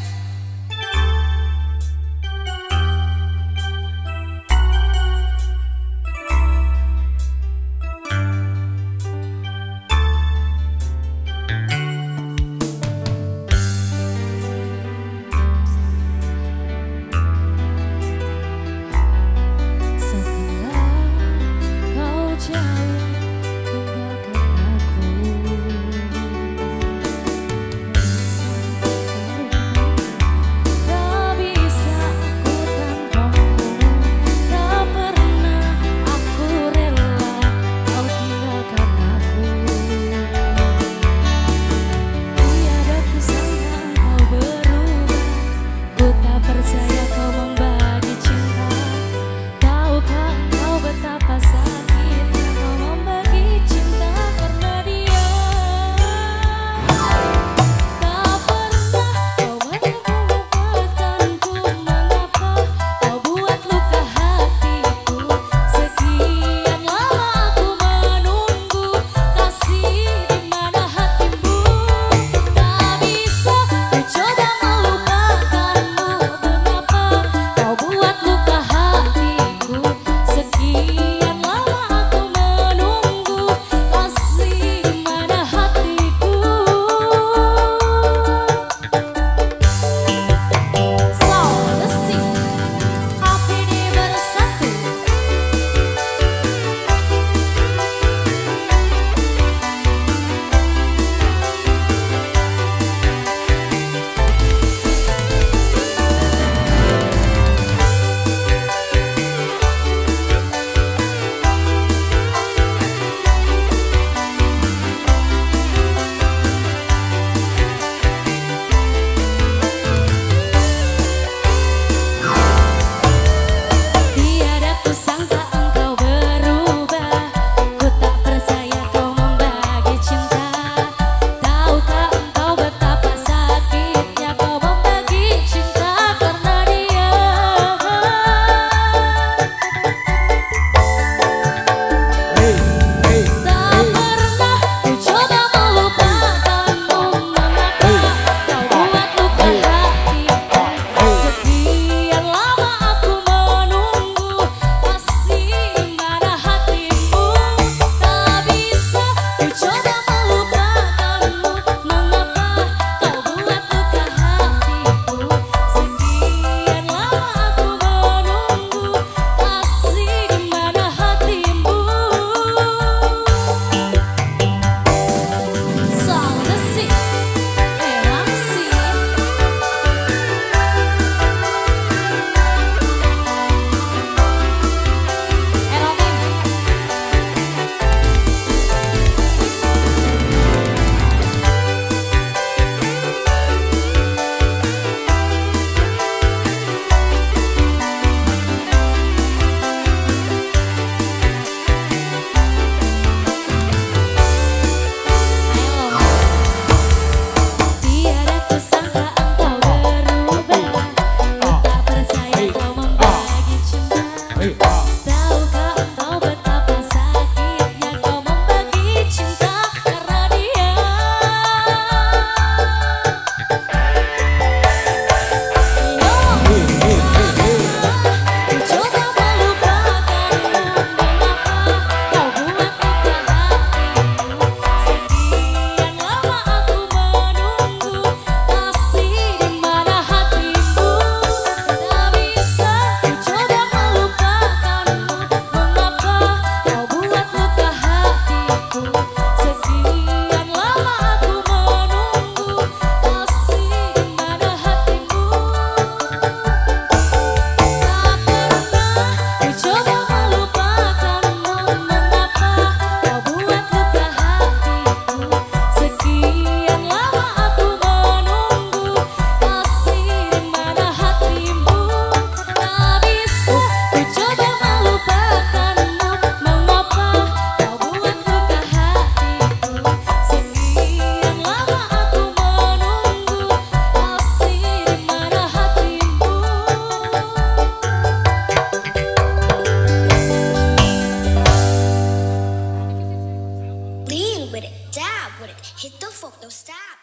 Hit the fuck, don't stop.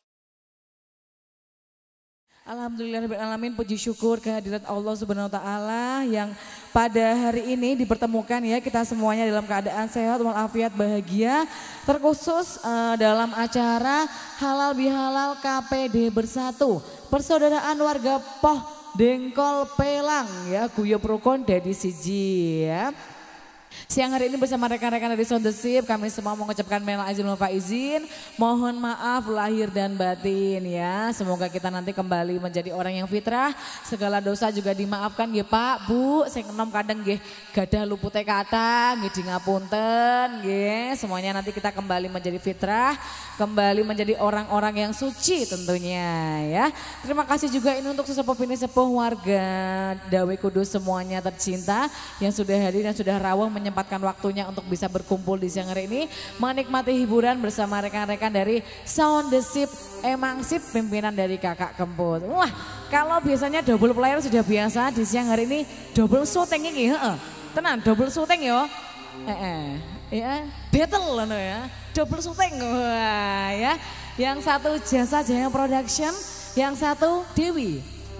Alhamdulillahirrahmanirrahim, puji syukur kehadirat Allah Subhanahu wa taala yang pada hari ini dipertemukan ya kita semuanya dalam keadaan sehat walafiat bahagia, terkhusus dalam acara Halal Bihalal KPD Bersatu, persaudaraan warga Poh Dengkol Pelang ya, guyub rukun dadi siji ya. Siang hari ini bersama rekan-rekan dari Sound the Ship, kami semua mengucapkan minal aidin wal faizin, mohon maaf lahir dan batin ya. Semoga kita nanti kembali menjadi orang yang fitrah, segala dosa juga dimaafkan ya Pak, Bu. Sing enom kadang nggih gadah lupute kata, nggih di ngapunten nggih. Semuanya nanti kita kembali menjadi fitrah, kembali menjadi orang-orang yang suci tentunya ya. Terima kasih juga ini untuk sesepuh ini sepuh warga Dawe Kudus semuanya tercinta yang sudah hadir dan sudah rawuh menyempatkan waktunya untuk bisa berkumpul di siang hari ini menikmati hiburan bersama rekan-rekan dari Sound the Ship Emang Sip, pimpinan dari Kakak Kemput. Wah, kalau biasanya double player sudah biasa, di siang hari ini double shooting ini, tenan double shooting yo. Ya, battle loh ya, double shooting. Wah, ya. Yang satu Jasa Jaya Production, yang satu Dewi.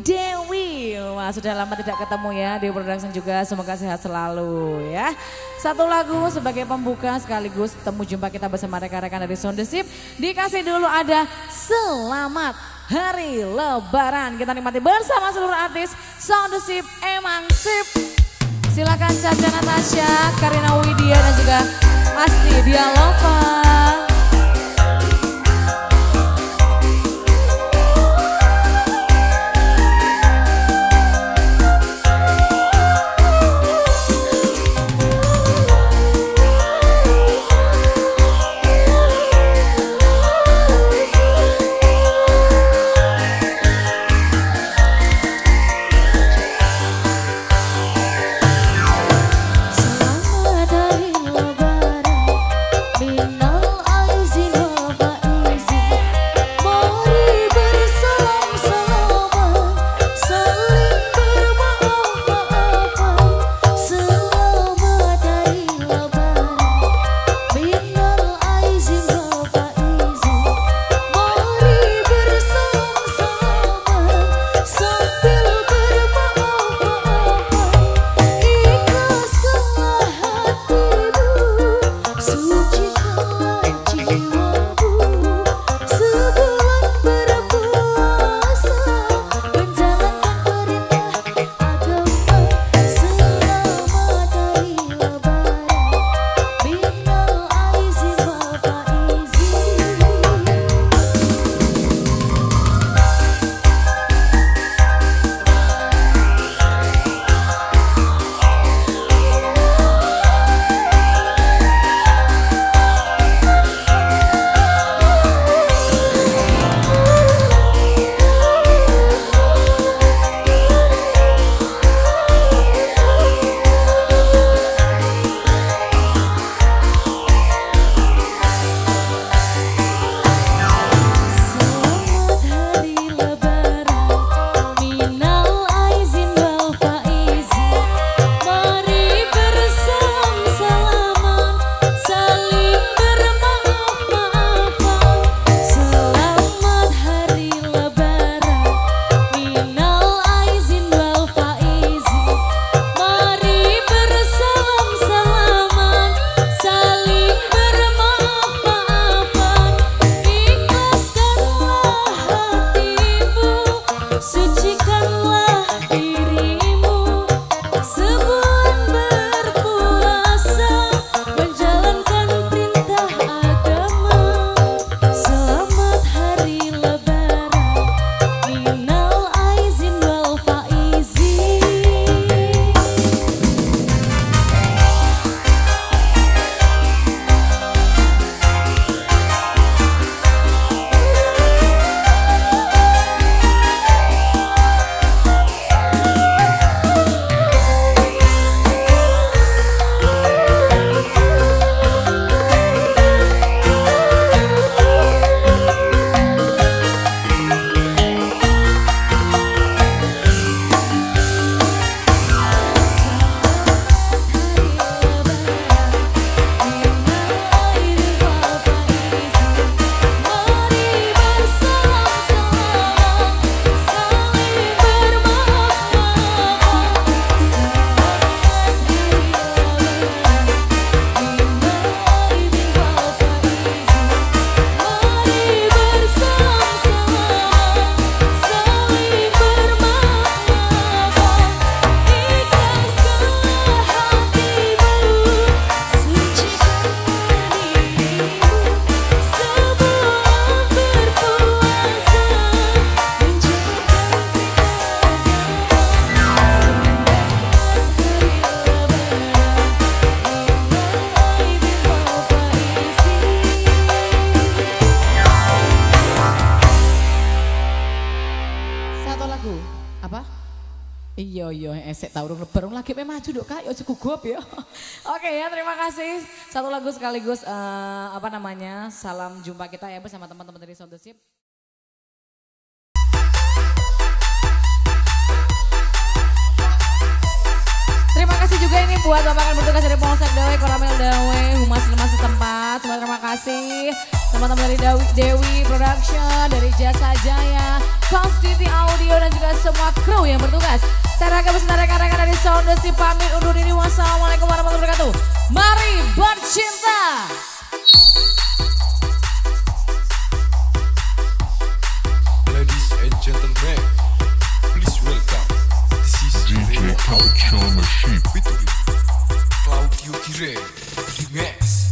Wah sudah lama tidak ketemu ya, Dewi Production juga, semoga sehat selalu ya. Satu lagu sebagai pembuka sekaligus temu jumpa kita bersama rekan-rekan dari Sound the Ship. Dikasih dulu ada Selamat Hari Lebaran, kita nikmati bersama seluruh artis Sound the Ship Emang Sip. Silakan Caca Natasha, Karina Widya dan juga Asti Dialova. Selamat hari Lebaran, minal Apa? Iya esek tahu bareng lagi maju dok kak, yo cukup ya. Oke ya, terima kasih. Satu lagu sekaligus apa namanya? Salam jumpa kita ya bersama teman-teman dari Sound the Ship. Terima kasih juga ini buat Bapak yang bertugas dari Polsek Dawe, Koramil Dawe, Humas setempat. Semua terima kasih. Teman-teman dari Dewi Production, dari Jasa Jaya, Kons TV Audio dan juga semua kru yang bertugas. Saya Raka beserta rekan-rekan dari Sound the Ship pamit undur diri. Wassalamualaikum warahmatullahi wabarakatuh. Mari bercinta. Ladies and gentlemen, please welcome. This is DJ Culture Machine featuring Claudio Kire Remix.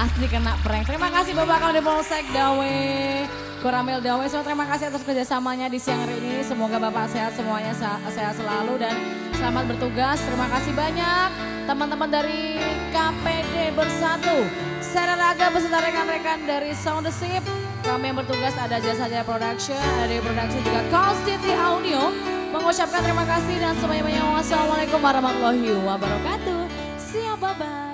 Pasti kena prank. Terima kasih Bapak Kaudi Polsek Dawe, Koramil Dawe. Semua terima kasih atas kerjasamanya di siang hari ini. Semoga Bapak sehat semuanya, sehat selalu dan selamat bertugas. Terima kasih banyak teman-teman dari KPD Bersatu, Sera Raga beserta rekan-rekan dari Sound the Ship. Kami yang bertugas ada Jasa Jaya Production, ada dari Production juga Coast City Audio. Mengucapkan terima kasih dan semuanya. Wassalamualaikum warahmatullahi wabarakatuh. See you, bye-bye.